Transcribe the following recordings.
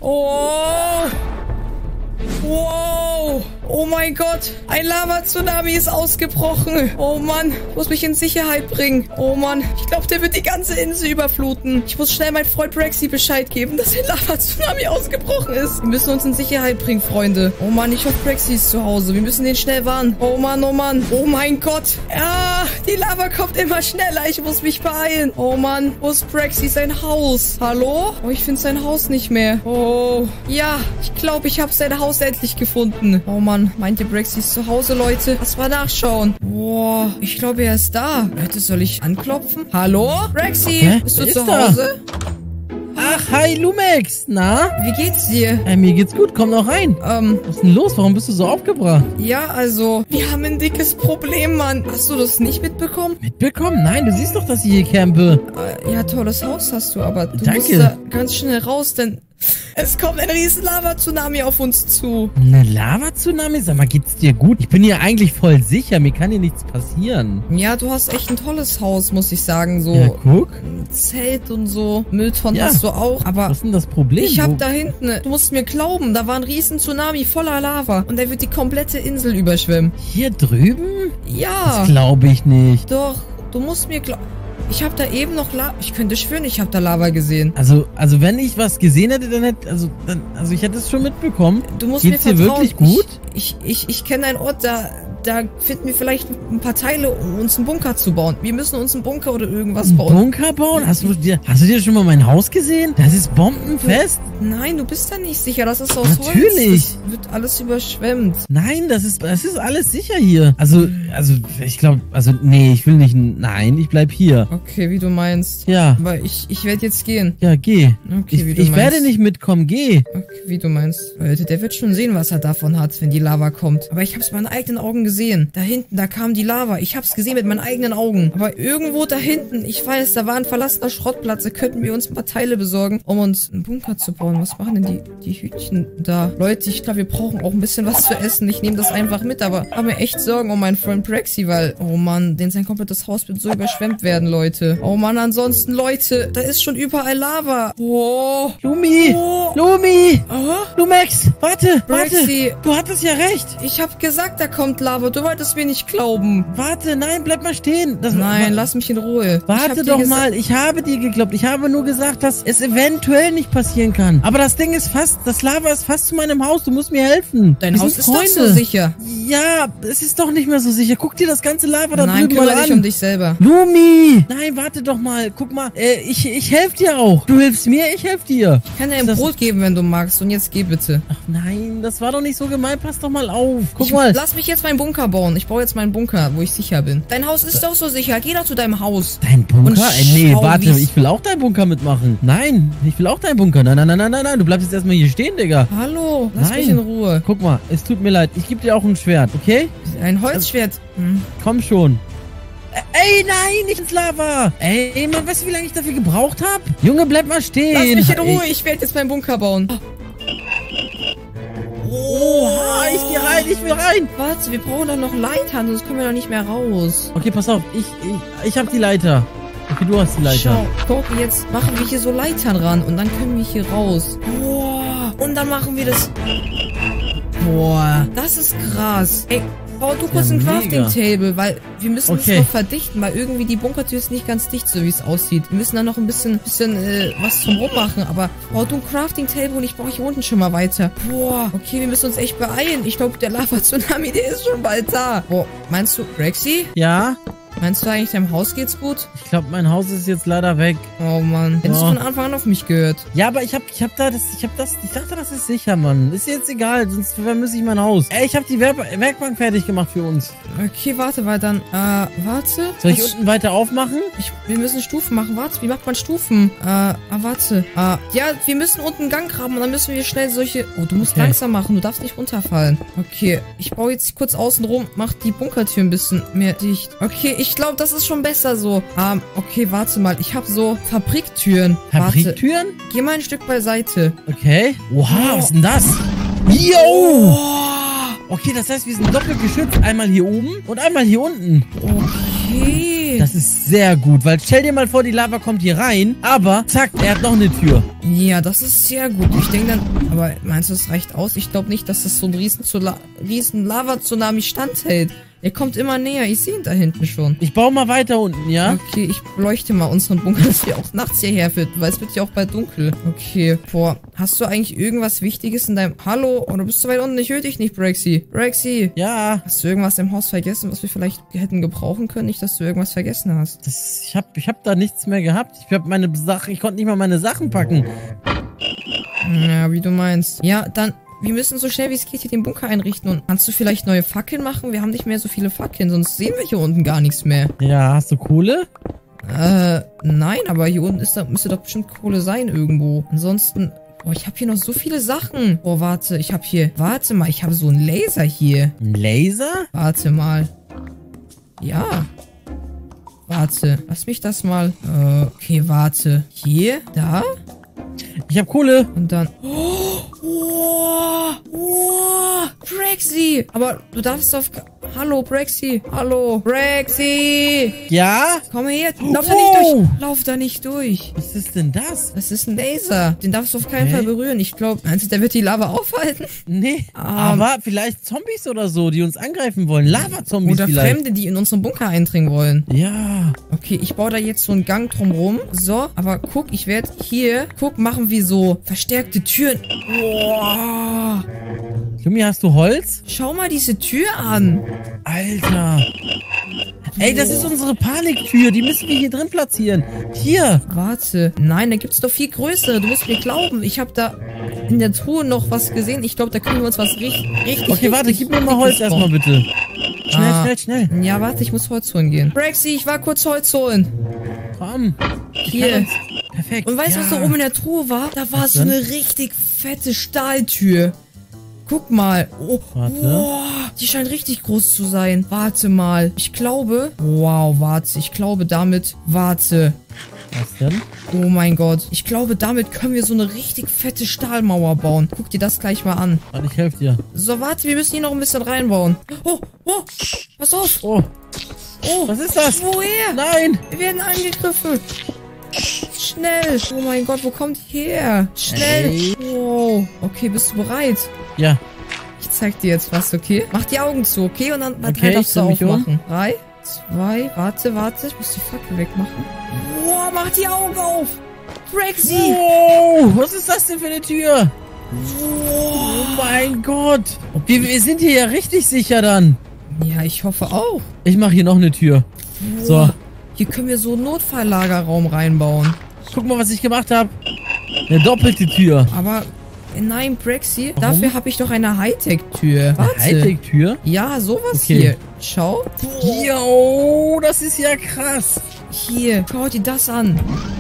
Oh. Wow. Oh mein Gott. Ein Lava-Tsunami ist ausgebrochen. Oh Mann. Ich muss mich in Sicherheit bringen. Oh Mann. Ich glaube, der wird die ganze Insel überfluten. Ich muss schnell meinem Freund Braxy Bescheid geben, dass ein Lava-Tsunami ausgebrochen ist. Wir müssen uns in Sicherheit bringen, Freunde. Oh Mann, ich hoffe, Braxy ist zu Hause. Wir müssen den schnell warnen. Oh Mann, oh Mann. Oh mein Gott. Ja, die Lava kommt immer schneller. Ich muss mich beeilen. Oh Mann. Wo ist Braxy? Sein Haus? Hallo? Oh, ich finde sein Haus nicht mehr. Oh. Ja, ich glaube, ich habe sein Haus endlich gefunden. Oh Mann, meint ihr, Braxy ist zu Hause, Leute? Lass mal nachschauen. Boah, ich glaube, er ist da. Leute, soll ich anklopfen? Hallo? Braxy, bist du zu Hause? Ach, hi, Lumex. Na? Wie geht's dir? Mir geht's gut. Komm noch rein. Was ist denn los? Warum bist du so aufgebracht? Ja, also, wir haben ein dickes Problem, Mann. Hast du das nicht mitbekommen? Mitbekommen? Nein, du siehst doch, dass ich hier campe. Ja, tolles Haus hast du, aber du musst da ganz schnell raus, denn es kommt ein riesen Lava-Tsunami auf uns zu. Eine Lava-Tsunami? Sag mal, geht's dir gut? Ich bin hier eigentlich voll sicher. Mir kann hier nichts passieren. Ja, du hast echt ein tolles Haus, muss ich sagen. So ja, guck. Ein Zelt und so. Mülltonnen hast du auch. Aber was ist denn das Problem? Ich hab da hinten, du musst mir glauben, da war ein riesen Tsunami voller Lava. Und der wird die komplette Insel überschwemmen. Hier drüben? Ja. Das glaube ich nicht. Doch, du musst mir glauben. Ich habe da eben noch Lava. Ich könnte schwören, ich habe da Lava gesehen. Also wenn ich was gesehen hätte, dann hätte, also ich hätte es schon mitbekommen. Du musst mir vertrauen. Geht's dir wirklich gut? Ich kenne einen Ort, da finden wir vielleicht ein paar Teile, um uns einen Bunker zu bauen. Wir müssen uns einen Bunker oder irgendwas bauen. Bunker bauen? Hast du dir schon mal mein Haus gesehen? Das ist bombenfest. Nein, du bist da nicht sicher. Das ist aus Holz. Natürlich. Das wird alles überschwemmt. Nein, das ist alles sicher hier. Also ich glaube, nee, ich will nicht. Nein, ich bleib hier. Okay, wie du meinst. Ja. Aber ich werde jetzt gehen. Ja, geh. Okay, wie du meinst. Ich werde nicht mitkommen, geh. Okay, wie du meinst. Leute, der wird schon sehen, was er davon hat, wenn die Lava kommt. Aber ich habe es mit meinen eigenen Augen gesehen. Da hinten, da kam die Lava. Ich habe es gesehen mit meinen eigenen Augen. Aber irgendwo da hinten, ich weiß, da war ein verlassener Schrottplatz. Da könnten wir uns ein paar Teile besorgen, um uns einen Bunker zu bauen. Was machen denn die Hütchen da? Leute, ich glaube, wir brauchen auch ein bisschen was zu essen. Ich nehme das einfach mit, aber habe mir echt Sorgen um meinen Freund Braxy, weil, oh Mann, sein komplettes Haus wird so überschwemmt werden, Leute. Oh Mann, ansonsten, Leute, da ist schon überall Lava. Oh. Lumi! Oh. Lumi! Aha. Lumex! Warte! Braxy. Warte! Du hattest ja recht! Ich habe gesagt, da kommt Lava. Du wolltest mir nicht glauben. Warte, nein, bleib mal stehen. Nein, lass mich in Ruhe. Warte doch mal, ich habe dir geglaubt. Ich habe nur gesagt, dass es eventuell nicht passieren kann. Aber das Ding ist das Lava ist fast zu meinem Haus. Du musst mir helfen. Dein Haus ist doch so sicher. Ja, es ist doch nicht mehr so sicher. Guck dir das ganze Lava da drüben mal an. Nein, kümmere dich um dich selber. Lumi! Nein, warte doch mal. Guck mal, ich helfe dir auch. Du hilfst mir, ich helfe dir. Ich kann dir ein Brot geben, wenn du magst. Und jetzt geh bitte. Ach nein, das war doch nicht so gemein. Pass doch mal auf. Guck mal. Lass mich jetzt meinen Bunker bauen. Ich baue jetzt meinen Bunker, wo ich sicher bin. Dein Haus ist doch so sicher. Geh doch zu deinem Haus. Dein Bunker? Nee, warte. Ich will auch deinen Bunker mitmachen. Nein, ich will auch deinen Bunker. Nein. Du bleibst jetzt erstmal hier stehen, Digga. Hallo, lass mich in Ruhe. Guck mal, es tut mir leid. Ich gebe dir auch ein Schwert, okay? Ein Holzschwert. Komm schon. Ey, nein, nicht ins Lava. Ey, man, weißt du, wie lange ich dafür gebraucht habe? Junge, bleib mal stehen. Lass mich in Ruhe. Ich werde jetzt meinen Bunker bauen. Oha, ich will rein. Warte, wir brauchen doch noch Leitern, sonst kommen wir doch nicht mehr raus. Okay, pass auf. Ich habe die Leiter. Okay, du hast die Leiter. Schau, guck, jetzt machen wir hier so Leitern ran und dann können wir hier raus. Boah, und dann machen wir das. Boah, das ist krass. Ey, bau du kurz ein Crafting-Table, weil wir müssen es noch verdichten, weil irgendwie die Bunkertür ist nicht ganz dicht, so wie es aussieht. Wir müssen da noch ein bisschen was zum Rummachen, aber bau du ein Crafting-Table und ich baue hier unten schon mal weiter. Boah, okay, wir müssen uns echt beeilen. Ich glaube, der Lava-Tsunami, der ist schon bald da. Boah, meinst du, Braxy? Ja? Meinst du eigentlich, deinem Haus geht's gut? Ich glaube, mein Haus ist jetzt leider weg. Oh, Mann. Hättest du von Anfang an auf mich gehört? Ja, aber ich dachte, das ist sicher, Mann. Ist jetzt egal, sonst vermisse ich mein Haus. Ey, ich habe die Werkbank fertig gemacht für uns. Okay, warte, weil dann, warte. Soll ich unten weiter aufmachen? Wir müssen Stufen machen. Warte, wie macht man Stufen? Warte. Ja, wir müssen unten einen Gang graben und dann müssen wir schnell solche... Oh, du musst langsam machen. Du darfst nicht runterfallen. Okay, ich baue jetzt kurz außen rum, mach die Bunkertür ein bisschen mehr dicht. Okay, ich glaube, das ist schon besser so. Okay, warte mal. Ich habe so Fabriktüren. Fabriktüren? Warte. Geh mal ein Stück beiseite. Okay. Oha, was ist denn das? Yo! Okay, das heißt, wir sind doppelt geschützt. Einmal hier oben und einmal hier unten. Okay. Das Das ist sehr gut, weil stell dir mal vor, die Lava kommt hier rein, aber zack, er hat noch eine Tür. Ja, das ist sehr gut. Ich denke dann, aber meinst du, es reicht aus? Ich glaube nicht, dass das so ein riesen Lava-Tsunami standhält. Er kommt immer näher. Ich sehe ihn da hinten schon. Ich baue mal weiter unten, ja? Okay, ich beleuchte mal unseren Bunker, dass wir auch nachts hierher finden, weil es wird ja auch bald dunkel. Okay, boah. Hast du eigentlich irgendwas Wichtiges in deinem... Hallo? Oh, du bist so weit unten. Ich höre dich nicht, Brexy. Brexy. Ja. Hast du irgendwas im Haus vergessen, was wir vielleicht hätten gebrauchen können? Nicht, dass du irgendwas vergessen hast. Ich hab da nichts mehr gehabt. Ich konnte nicht mal meine Sachen packen. Ja, wie du meinst. Ja, dann... Wir müssen so schnell wie es geht hier den Bunker einrichten. Und kannst du vielleicht neue Fackeln machen? Wir haben nicht mehr so viele Fackeln, sonst sehen wir hier unten gar nichts mehr. Ja, hast du Kohle? Nein, aber hier unten müsste doch bestimmt Kohle sein irgendwo. Ansonsten... Oh, ich habe hier noch so viele Sachen. Oh, warte, Warte mal, ich habe so einen Laser hier. Ein Laser? Warte mal. Ja. Warte, lass mich das mal... Okay, warte. Hier, da... Ich hab Kohle. Und dann... Brexy! Aber du darfst auf... Hallo, Brexy! Hallo, Brexy! Ja? Komm her! Lauf da nicht durch! Lauf da nicht durch! Was ist denn das? Das ist ein Laser. Den darfst du auf keinen Fall berühren. Ich glaube, meinst du, der wird die Lava aufhalten? Nee. Aber vielleicht Zombies oder so, die uns angreifen wollen. Lava-Zombies oder vielleicht. Fremde, die in unseren Bunker eindringen wollen. Ja. Okay, ich baue da jetzt so einen Gang drumrum. So, aber guck, ich werde hier... Guck, machen wir so verstärkte Türen. Boah. Lumi, hast du Holz? Schau mal diese Tür an. Alter. Ey, das ist unsere Paniktür. Die müssen wir hier drin platzieren. Hier. Warte. Nein, da gibt's doch viel größere. Du musst mir glauben. Ich habe da in der Truhe noch was gesehen. Ich glaube, da können wir uns was richtig... Okay, warte, gib mir mal Holz erstmal bitte. Schnell. Ja, warte, ich muss Holz holen gehen. Brexy, ich war kurz Holz holen. Komm. Hier. Perfekt. Und weißt du, was da oben in der Truhe war? Da war so eine richtig fette Stahltür. Guck mal. Oh, warte. Wow, die scheint richtig groß zu sein. Warte mal. Ich glaube... Wow, warte. Ich glaube damit... Warte. Was denn? Oh mein Gott. Ich glaube, damit können wir so eine richtig fette Stahlmauer bauen. Guck dir das gleich mal an. Warte, ich helfe dir. So, warte. Wir müssen hier noch ein bisschen reinbauen. Oh. Pass auf. Oh. Oh. Was ist das? Woher? Nein. Wir werden angegriffen. Schnell. Oh mein Gott, wo kommt die her? Schnell. Hey. Wow. Okay, bist du bereit? Ja. Ich zeig dir jetzt was, okay? Mach die Augen zu, okay? Und dann okay, darfst du aufmachen. 3, 2, warte. Ich muss die Fackel wegmachen. Wow, mach die Augen auf. Brexy. Wow, was ist das denn für eine Tür? Oh mein Gott. Wir sind hier ja richtig sicher dann. Ja, ich hoffe auch. Ich mache hier noch eine Tür. Wow. So. Hier können wir so einen Notfalllagerraum reinbauen. Guck mal, was ich gemacht habe. Eine doppelte Tür. Aber... Nein, Brexy, warum? Dafür habe ich doch eine Hightech-Tür. Eine Hightech-Tür? Ja, sowas hier. Schau. Jo, das ist ja krass. Hier, schau dir das an.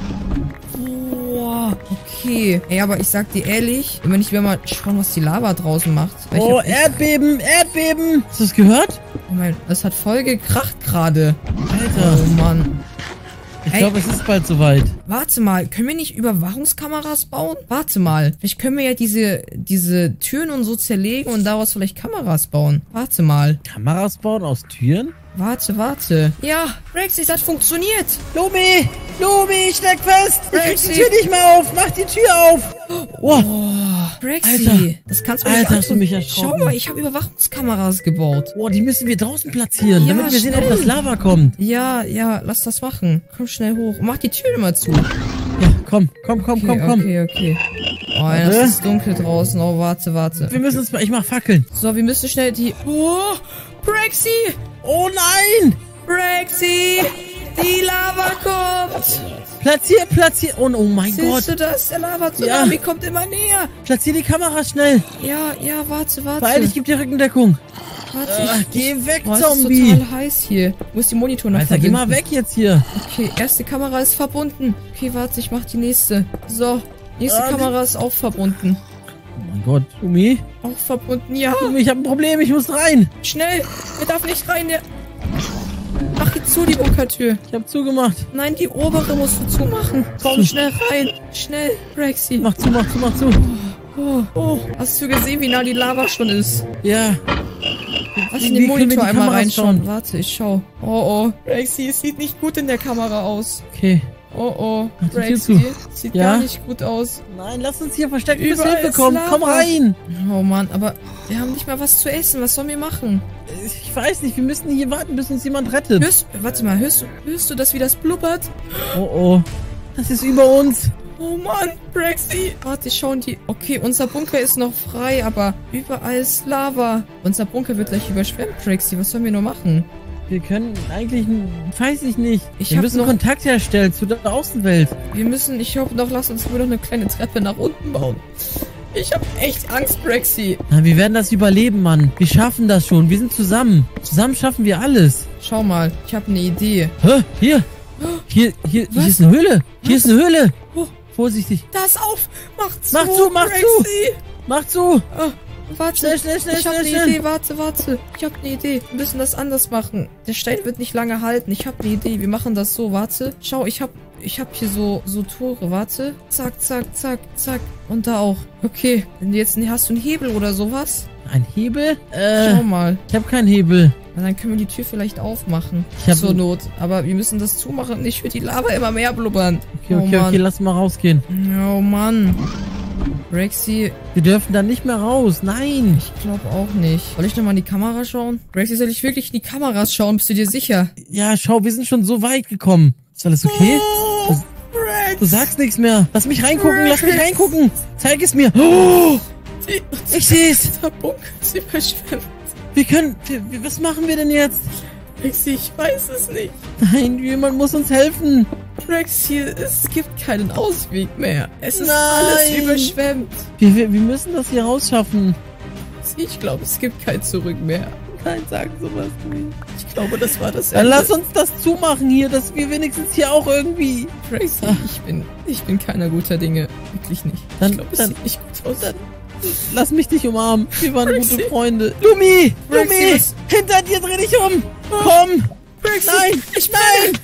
Boah, okay. Ey, aber ich sag dir ehrlich, wenn ich mal schauen, was die Lava draußen macht. Oh, Erdbeben. Hast du das gehört? Oh mein, das hat voll gekracht gerade. Alter. Oh Mann. Ich glaube, es ist bald soweit. Warte mal, können wir nicht Überwachungskameras bauen? Warte mal, vielleicht können wir ja diese Türen und so zerlegen und daraus vielleicht Kameras bauen. Warte mal. Kameras bauen aus Türen? Warte. Ja, Brexy, das hat funktioniert. Lumi, ich steck fest. Ich krieg die Tür nicht mehr auf. Mach die Tür auf. Oh, Brexy, Alter. Das kannst du nicht Alter, hast du mich erschrocken. Schau mal, ich habe Überwachungskameras gebaut. Oh, die müssen wir draußen platzieren, Ja, damit wir sehen, schnell. ob das Lava kommt. Ja, lass das machen. Komm schnell hoch. Mach die Tür immer zu. Ja, komm. Okay. Oh, das ist dunkel draußen. Oh, warte. Wir müssen uns mal... Ich mach Fackeln. So, wir müssen schnell die... Oh, Brexy! Oh nein! Brexy! Die Lava kommt! Platzier. Oh mein Gott. Siehst du das? Der Lava-Tsunami kommt immer näher. Platzier die Kamera schnell. Ja, warte. Beeil, ich geb dir Rückendeckung. Warte, geh weg, es Zombie. ist total heiß hier. Ich muss die Monitor noch Alter, geh verbinden. mal weg jetzt hier. Okay, erste Kamera ist verbunden. Okay, warte, ich mach die nächste. So, nächste Kamera ist auch verbunden. Oh mein Gott, Lumi. Auch verbunden, ja. Lumi, ich hab ein Problem, ich muss rein. Schnell, er darf nicht rein. Mach jetzt zu, die Bunkertür. Ich hab zugemacht. Nein, die obere musst du zumachen. Komm, schnell rein. Schnell, Brexy. Mach zu. Oh, hast du gesehen, wie nah die Lava schon ist? Ja. Lass in den Monitor einmal reinschauen. Warte, ich schau. Oh, Braxy, es sieht nicht gut in der Kamera aus. Okay. Oh, Braxy, sieht gar nicht gut aus. Nein, lass uns hier versteckt bis Hilfe kommen. Komm rein. Oh Mann, aber wir haben nicht mal was zu essen. Was sollen wir machen? Ich weiß nicht, wir müssen hier warten, bis uns jemand rettet. Warte mal, hörst du das, wie das blubbert? Oh, das ist über uns. Oh Mann, Braxy. Warte, schauen die. Okay, unser Bunker ist noch frei, aber überall ist Lava. Unser Bunker wird gleich überschwemmt, Braxy. Was sollen wir nur machen? Wir können eigentlich, weiß ich nicht. Wir müssen noch Kontakt herstellen zu der Außenwelt. Ich hoffe noch, lass uns nur noch eine kleine Treppe nach unten bauen. Ich hab echt Angst, Braxy. Na, wir werden das überleben, Mann. Wir schaffen das schon. Wir sind zusammen. Zusammen schaffen wir alles. Schau mal, ich habe eine Idee. Hä? Hier ist eine Höhle. Hier ist eine Höhle. Oh. Vorsichtig. Das auf. Mach zu. Oh. Warte, schnell. Ich hab eine Idee, warte. Ich hab eine Idee. Wir müssen das anders machen. Der Stein wird nicht lange halten. Ich hab eine Idee. Wir machen das so, warte. Schau, ich hab hier so Tore, warte. Zack. Und da auch. Okay. Hast du einen Hebel oder sowas? Ein Hebel? Schau mal. Ich habe keinen Hebel. Na, dann können wir die Tür vielleicht aufmachen. Zur Not. Aber wir müssen das zumachen. Nicht für die Lava immer mehr blubbern. Okay, lass mal rausgehen. Oh Mann. Braxy. Wir dürfen da nicht mehr raus. Nein. Ich glaube auch nicht. Soll ich nochmal in die Kamera schauen? Braxy, soll ich wirklich in die Kameras schauen? Bist du dir sicher? Ja, schau, wir sind schon so weit gekommen. Ist alles okay? Du sagst nichts mehr. Lass mich reingucken, Zeig es mir. Oh, ich seh's. Der Bunker ist überschwemmt. Was machen wir denn jetzt? Braxy, ich weiß es nicht. Nein, jemand muss uns helfen. Braxy, es gibt keinen Ausweg mehr. Es ist alles überschwemmt. Wir müssen das hier rausschaffen. Ich glaube, es gibt kein Zurück mehr. Nein, sag sowas nicht. Ich glaube, das war das Ende. Dann lass uns das zumachen hier, dass wir wenigstens hier auch irgendwie... Braxy, ich bin keiner guter Dinge. Wirklich nicht. Ich glaube, es sieht nicht gut aus. Lass mich dich umarmen. Wir waren gute Freunde. Lumi! Hinter dir, dreh dich um! Komm! Braxy, nein! Nein!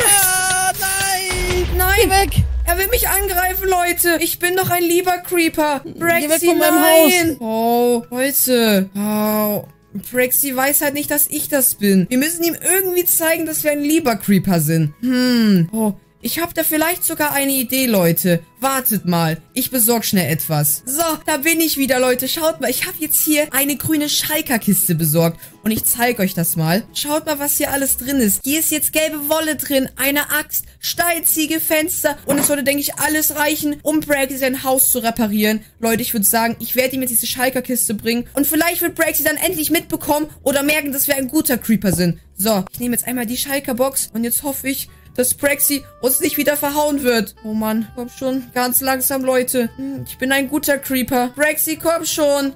Geh weg! Er will mich angreifen, Leute. Ich bin doch ein lieber Creeper. Braxy, geh weg von meinem Haus. Oh, Leute. Oh. Braxy weiß halt nicht, dass ich das bin. Wir müssen ihm irgendwie zeigen, dass wir ein lieber Creeper sind. Oh. Ich habe da vielleicht sogar eine Idee, Leute. Wartet mal. Ich besorge schnell etwas. So, da bin ich wieder, Leute. Schaut mal, ich habe jetzt hier eine grüne Schalkerkiste besorgt. Und ich zeige euch das mal. Schaut mal, was hier alles drin ist. Hier ist jetzt gelbe Wolle drin, eine Axt, Steinziegel, Fenster. Und es sollte, denke ich, alles reichen, um Braxy sein Haus zu reparieren. Leute, ich würde sagen, ich werde ihm jetzt diese Schalkerkiste bringen. Und vielleicht wird Braxy dann endlich mitbekommen oder merken, dass wir ein guter Creeper sind. So, ich nehme jetzt einmal die Schalkerbox. Und jetzt hoffe ich, dass Braxy uns nicht wieder verhauen wird. Oh Mann, komm schon. Ganz langsam, Leute. Ich bin ein guter Creeper. Braxy, komm schon.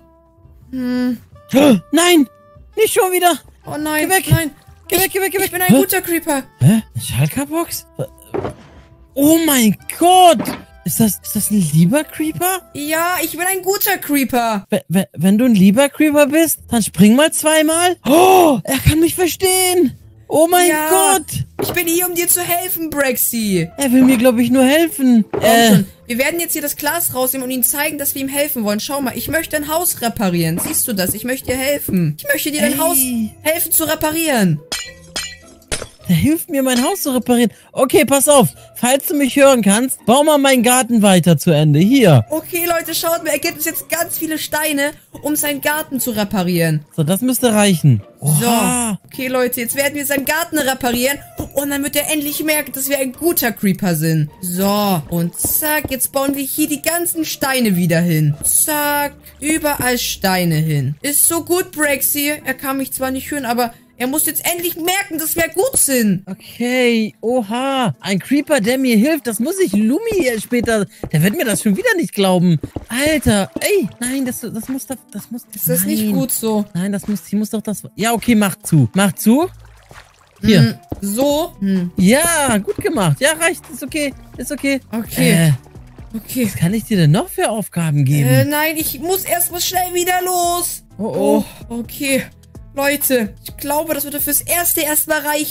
Nein! Nicht schon wieder! Oh nein, geh weg! Nein. Geh weg! Ich bin ein guter Creeper. Hä? Eine Schalkerbox? Oh mein Gott! Ist das ein lieber Creeper? Ja, ich bin ein guter Creeper. Wenn du ein lieber Creeper bist, dann spring mal zweimal. Oh, er kann mich verstehen. Oh mein Gott! Ich bin hier, um dir zu helfen, Braxy. Er will mir, glaube ich, nur helfen. Wir werden jetzt hier das Glas rausnehmen und ihm zeigen, dass wir ihm helfen wollen. Schau mal, ich möchte dein Haus reparieren. Siehst du das? Ich möchte dir helfen. Ich möchte dir dein Haus helfen zu reparieren. Der hilft mir, mein Haus zu reparieren. Okay, pass auf. Falls du mich hören kannst, bau mal meinen Garten weiter zu Ende. Hier. Okay, Leute, schaut mal. Er gibt uns jetzt ganz viele Steine, um seinen Garten zu reparieren. So, das müsste reichen. Oha. So. Okay, Leute, jetzt werden wir seinen Garten reparieren. Und dann wird er endlich merken, dass wir ein guter Creeper sind. So. Und zack, jetzt bauen wir hier die ganzen Steine wieder hin. Zack. Überall Steine hin. Ist so gut, Braxy. Er kann mich zwar nicht hören, aber... er muss jetzt endlich merken, dass wir gut sind. Okay, oha. Ein Creeper, der mir hilft. Das muss ich Lumi später... der wird mir das schon wieder nicht glauben. Alter, ey. Nein, das muss doch... Ist das nicht gut so? Nein, sie muss doch das... ja, okay, mach zu. Mach zu. Hier. So? Ja, gut gemacht. Ja, reicht. Ist okay. Okay. Okay. Was kann ich dir denn noch für Aufgaben geben? Nein, ich muss erstmal schnell wieder los. Oh. Okay. Leute, ich glaube, das würde fürs Erste erstmal reichen, ne?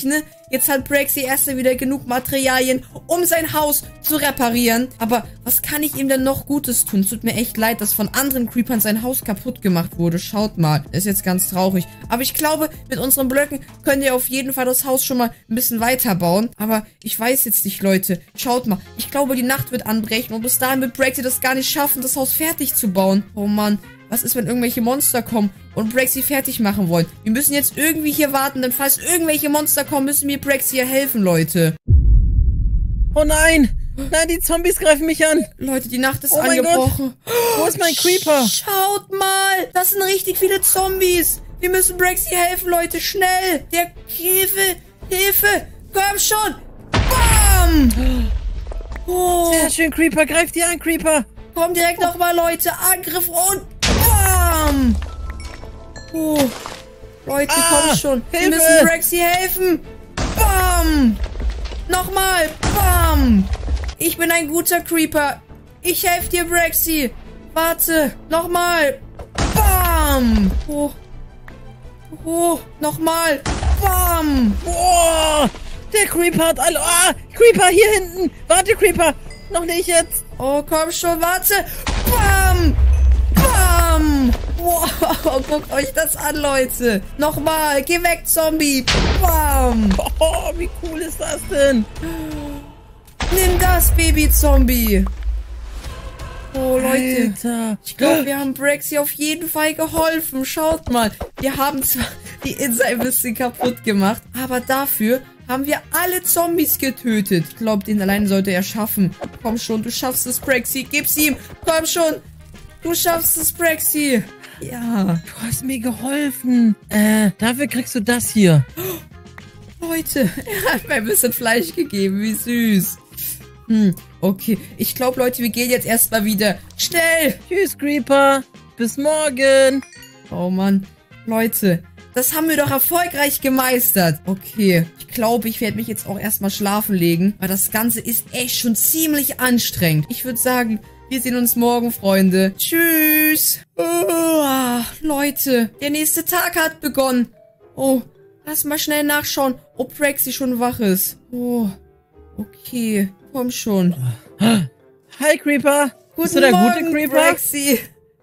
Jetzt hat Braxy erst wieder genug Materialien, um sein Haus zu reparieren. Aber was kann ich ihm denn noch Gutes tun? Es tut mir echt leid, dass von anderen Creepern sein Haus kaputt gemacht wurde. Schaut mal, ist jetzt ganz traurig. Aber ich glaube, mit unseren Blöcken könnt ihr auf jeden Fall das Haus schon mal ein bisschen weiter bauen. Aber ich weiß jetzt nicht, Leute. Schaut mal, ich glaube, die Nacht wird anbrechen und bis dahin wird Braxy das gar nicht schaffen, das Haus fertig zu bauen. Oh Mann, was ist, wenn irgendwelche Monster kommen und Braxy fertig machen wollen? Wir müssen jetzt irgendwie hier warten, denn falls irgendwelche Monster kommen, müssen wir Braxy hier helfen, Leute. Oh nein! Nein, die Zombies greifen mich an! Leute, die Nacht ist angebrochen. Wo ist mein Creeper? Schaut mal! Das sind richtig viele Zombies! Wir müssen Braxy helfen, Leute! Schnell! Der Hilfe! Hilfe! Komm schon! Bam! Oh. Sehr schön, Creeper! Greif die an, Creeper! Komm direkt nochmal, Leute! Angriff und bam! Oh. Leute, komm schon! Wir müssen Braxy helfen! Bam! Nochmal! Bam! Ich bin ein guter Creeper. Ich helfe dir, Braxy. Warte. Nochmal. Bam. Oh. Oh. Nochmal. Bam. Oh. Der Creeper hat alle... Ah, Creeper hier hinten. Warte, Creeper. Noch nicht jetzt. Oh, komm schon. Warte. Bam. Bam. Wow. Guckt euch das an, Leute. Nochmal. Geh weg, Zombie. Bam. Oh, wie cool ist das denn? Nimm das, Baby-Zombie. Oh, Leute. Alter. Ich glaube, wir haben Braxy auf jeden Fall geholfen. Schaut mal. Wir haben zwar die Insel ein bisschen kaputt gemacht, aber dafür haben wir alle Zombies getötet. Ich glaube, den allein sollte er schaffen. Komm schon, du schaffst es, Braxy. Gib's ihm. Komm schon. Du schaffst es, Braxy. Ja. Du hast mir geholfen. Dafür kriegst du das hier. Leute, er hat mir ein bisschen Fleisch gegeben. Wie süß. Okay. Ich glaube, Leute, wir gehen jetzt erstmal wieder. Schnell! Tschüss, Creeper. Bis morgen. Oh Mann. Leute, das haben wir doch erfolgreich gemeistert. Okay. Ich glaube, ich werde mich jetzt auch erstmal schlafen legen, weil das Ganze ist echt schon ziemlich anstrengend. Ich würde sagen, wir sehen uns morgen, Freunde. Tschüss. Leute, der nächste Tag hat begonnen. Oh, lass mal schnell nachschauen, ob Braxy schon wach ist. Oh, okay. Komm schon. Hi, Creeper. Bist du der gute Creeper? Braxy.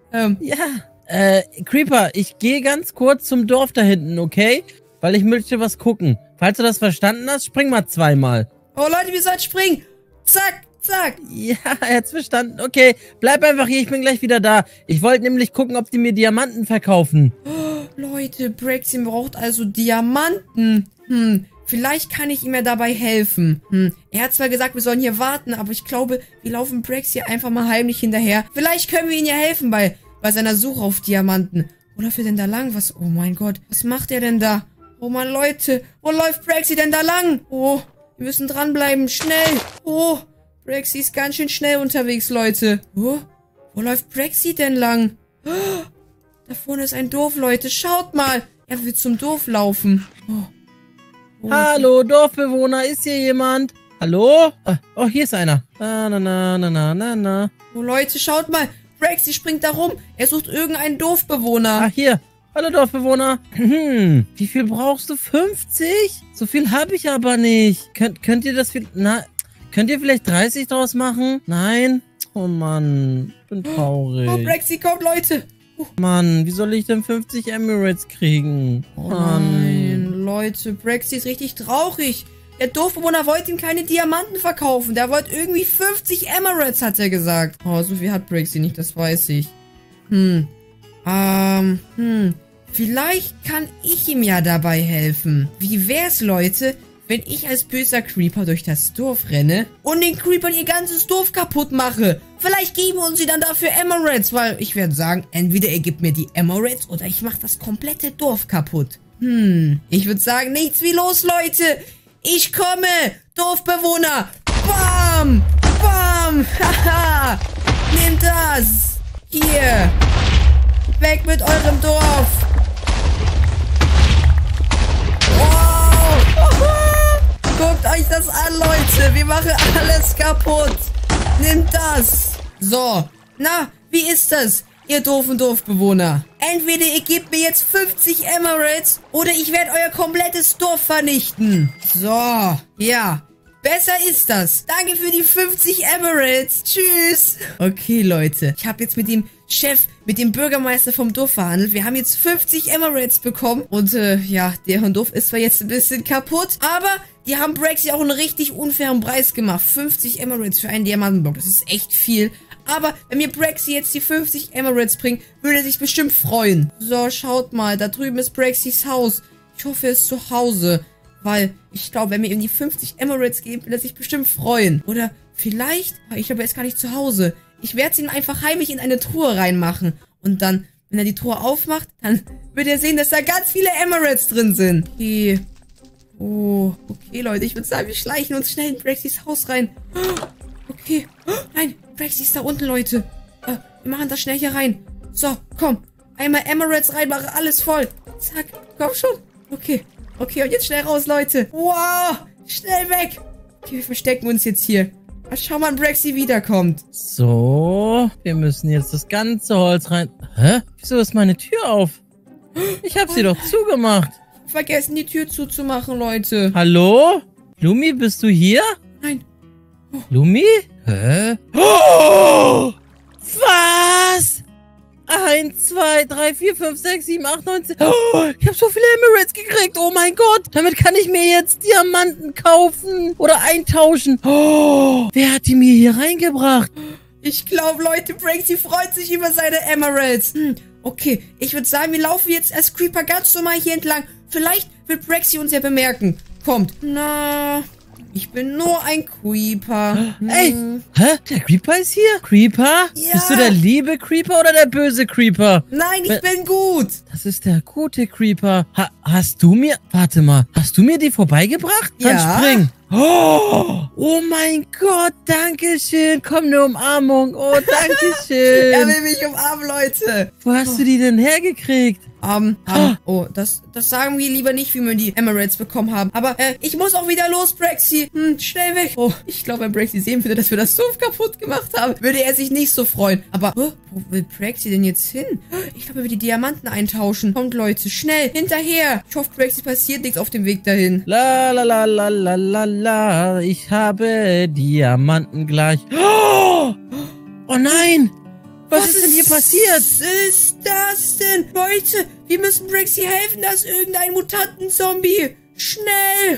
Ja. Creeper, ich gehe ganz kurz zum Dorf da hinten, okay? Weil ich möchte was gucken. Falls du das verstanden hast, spring mal zweimal. Oh, Leute, wir sollen springen. Zack, zack. Ja, er hat's verstanden. Okay, bleib einfach hier, ich bin gleich wieder da. Ich wollte nämlich gucken, ob die mir Diamanten verkaufen. Oh, Leute, Braxy braucht also Diamanten. Vielleicht kann ich ihm ja dabei helfen. Er hat zwar gesagt, wir sollen hier warten, aber ich glaube, wir laufen Braxy einfach mal heimlich hinterher. Vielleicht können wir ihm ja helfen bei seiner Suche auf Diamanten. Wo läuft er denn da lang? Was? Oh mein Gott, was macht er denn da? Oh Mann, Leute, wo läuft Braxy denn da lang? Oh, wir müssen dranbleiben, schnell. Oh, Braxy ist ganz schön schnell unterwegs, Leute. Oh, wo läuft Braxy denn lang? Oh, da vorne ist ein Dorf, Leute. Schaut mal, er will zum Dorf laufen. Oh. Hallo, Dorfbewohner, ist hier jemand? Hallo? Oh, hier ist einer. Na. Oh, Leute, schaut mal. Braxy springt da rum. Er sucht irgendeinen Dorfbewohner. Ah, hier. Hallo, Dorfbewohner. Wie viel brauchst du? 50? So viel habe ich aber nicht. Könnt ihr das könnt ihr vielleicht 30 draus machen? Nein? Oh Mann, ich bin traurig. Oh, Braxy kommt, Leute. Mann, wie soll ich denn 50 Emirates kriegen? Oh nein, Leute, Braxy ist richtig traurig. Der Dorfbewohner wollte ihm keine Diamanten verkaufen. Der wollte irgendwie 50 Emirates, hat er gesagt. Oh, so viel hat Braxy nicht, das weiß ich. Vielleicht kann ich ihm ja dabei helfen. Wie wär's, Leute, wenn ich als böser Creeper durch das Dorf renne und den Creepern ihr ganzes Dorf kaputt mache? Vielleicht geben uns sie dann dafür Emirates, weil ich werde sagen, entweder er gibt mir die Emirates oder ich mache das komplette Dorf kaputt. Ich würde sagen, nichts wie los, Leute. Ich komme, Dorfbewohner. Bam, bam, haha. Nehmt das. Hier. Weg mit eurem Dorf. Wow. Guckt euch das an, Leute. Wir machen alles kaputt. Nehmt das. So. Na, wie ist das? ihr doofen Dorfbewohner. Entweder ihr gebt mir jetzt 50 Emeralds oder ich werde euer komplettes Dorf vernichten. So, ja. Besser ist das. Danke für die 50 Emeralds. Tschüss. Okay, Leute. Ich habe jetzt mit dem Chef, mit dem Bürgermeister vom Dorf verhandelt. Wir haben jetzt 50 Emeralds bekommen. Und, ja, deren Dorf ist zwar jetzt ein bisschen kaputt, aber die haben Braxy auch einen richtig unfairen Preis gemacht. 50 Emeralds für einen Diamantenblock. Das ist echt viel. Aber wenn mir Braxy jetzt die 50 Emeralds bringt, würde er sich bestimmt freuen. So, schaut mal. Da drüben ist Braxys Haus. Ich hoffe, er ist zu Hause. Weil ich glaube, wenn wir ihm die 50 Emeralds geben, will er sich bestimmt freuen. Oder vielleicht, ich glaube, er ist gar nicht zu Hause. Ich werde es ihm einfach heimlich in eine Truhe reinmachen. Und dann, wenn er die Truhe aufmacht, dann wird er sehen, dass da ganz viele Emeralds drin sind. Okay. Oh, okay, Leute. Ich würde sagen, wir schleichen uns schnell in Braxys Haus rein. Okay. Nein, Braxy ist da unten, Leute. Wir machen das schnell hier rein. So, komm. Einmal Emeralds reinmachen, alles voll. Zack, komm schon. Okay. Okay, und jetzt schnell raus, Leute. Wow, schnell weg. Okay, wir verstecken uns jetzt hier. Mal schauen, wann Braxy wiederkommt. So, wir müssen jetzt das ganze Holz rein... Hä? Wieso ist meine Tür auf? Ich habe sie doch zugemacht. Vergessen, die Tür zuzumachen, Leute. Hallo? Lumi, bist du hier? Nein. Oh. Lumi? Hä? Oh! Was? 1, 2, 3, 4, 5, 6, 7, 8, 9, 10. Oh, ich habe so viele Emeralds gekriegt. Oh mein Gott. Damit kann ich mir jetzt Diamanten kaufen oder eintauschen. Oh, wer hat die mir hier reingebracht? Ich glaube, Leute, Braxy freut sich über seine Emeralds. Okay, ich würde sagen, wir laufen jetzt als Creeper ganz normal hier entlang. Vielleicht wird Braxy uns ja bemerken. Kommt. Na... Ich bin nur ein Creeper. Ey, hä? Der Creeper ist hier? Creeper? Ja. Bist du der liebe Creeper oder der böse Creeper? Nein, ich bin gut. Das ist der gute Creeper. Hast du mir... Warte mal. Hast du mir die vorbeigebracht? Dann Ja. spring. Oh mein Gott, danke schön. Komm, eine Umarmung. Oh, danke schön. Er will mich umarmen, Leute. Wo hast du die denn hergekriegt? Oh, das sagen wir lieber nicht, wie wir die Emeralds bekommen haben. Aber, ich muss auch wieder los, Braxy. Schnell weg. Oh, ich glaube, wenn Braxy sehen würde, dass wir das Dorf kaputt gemacht haben, würde er sich nicht so freuen. Aber, wo will Braxy denn jetzt hin? Ich glaube, er will die Diamanten eintauschen. Kommt, Leute, schnell, hinterher. Ich hoffe, Braxy passiert nichts auf dem Weg dahin. La la la la la la la. Ich habe Diamanten gleich. Oh nein! Was ist denn hier passiert? Was ist das denn? Leute, wir müssen Braxy helfen, da ist irgendein Mutantenzombie. Schnell.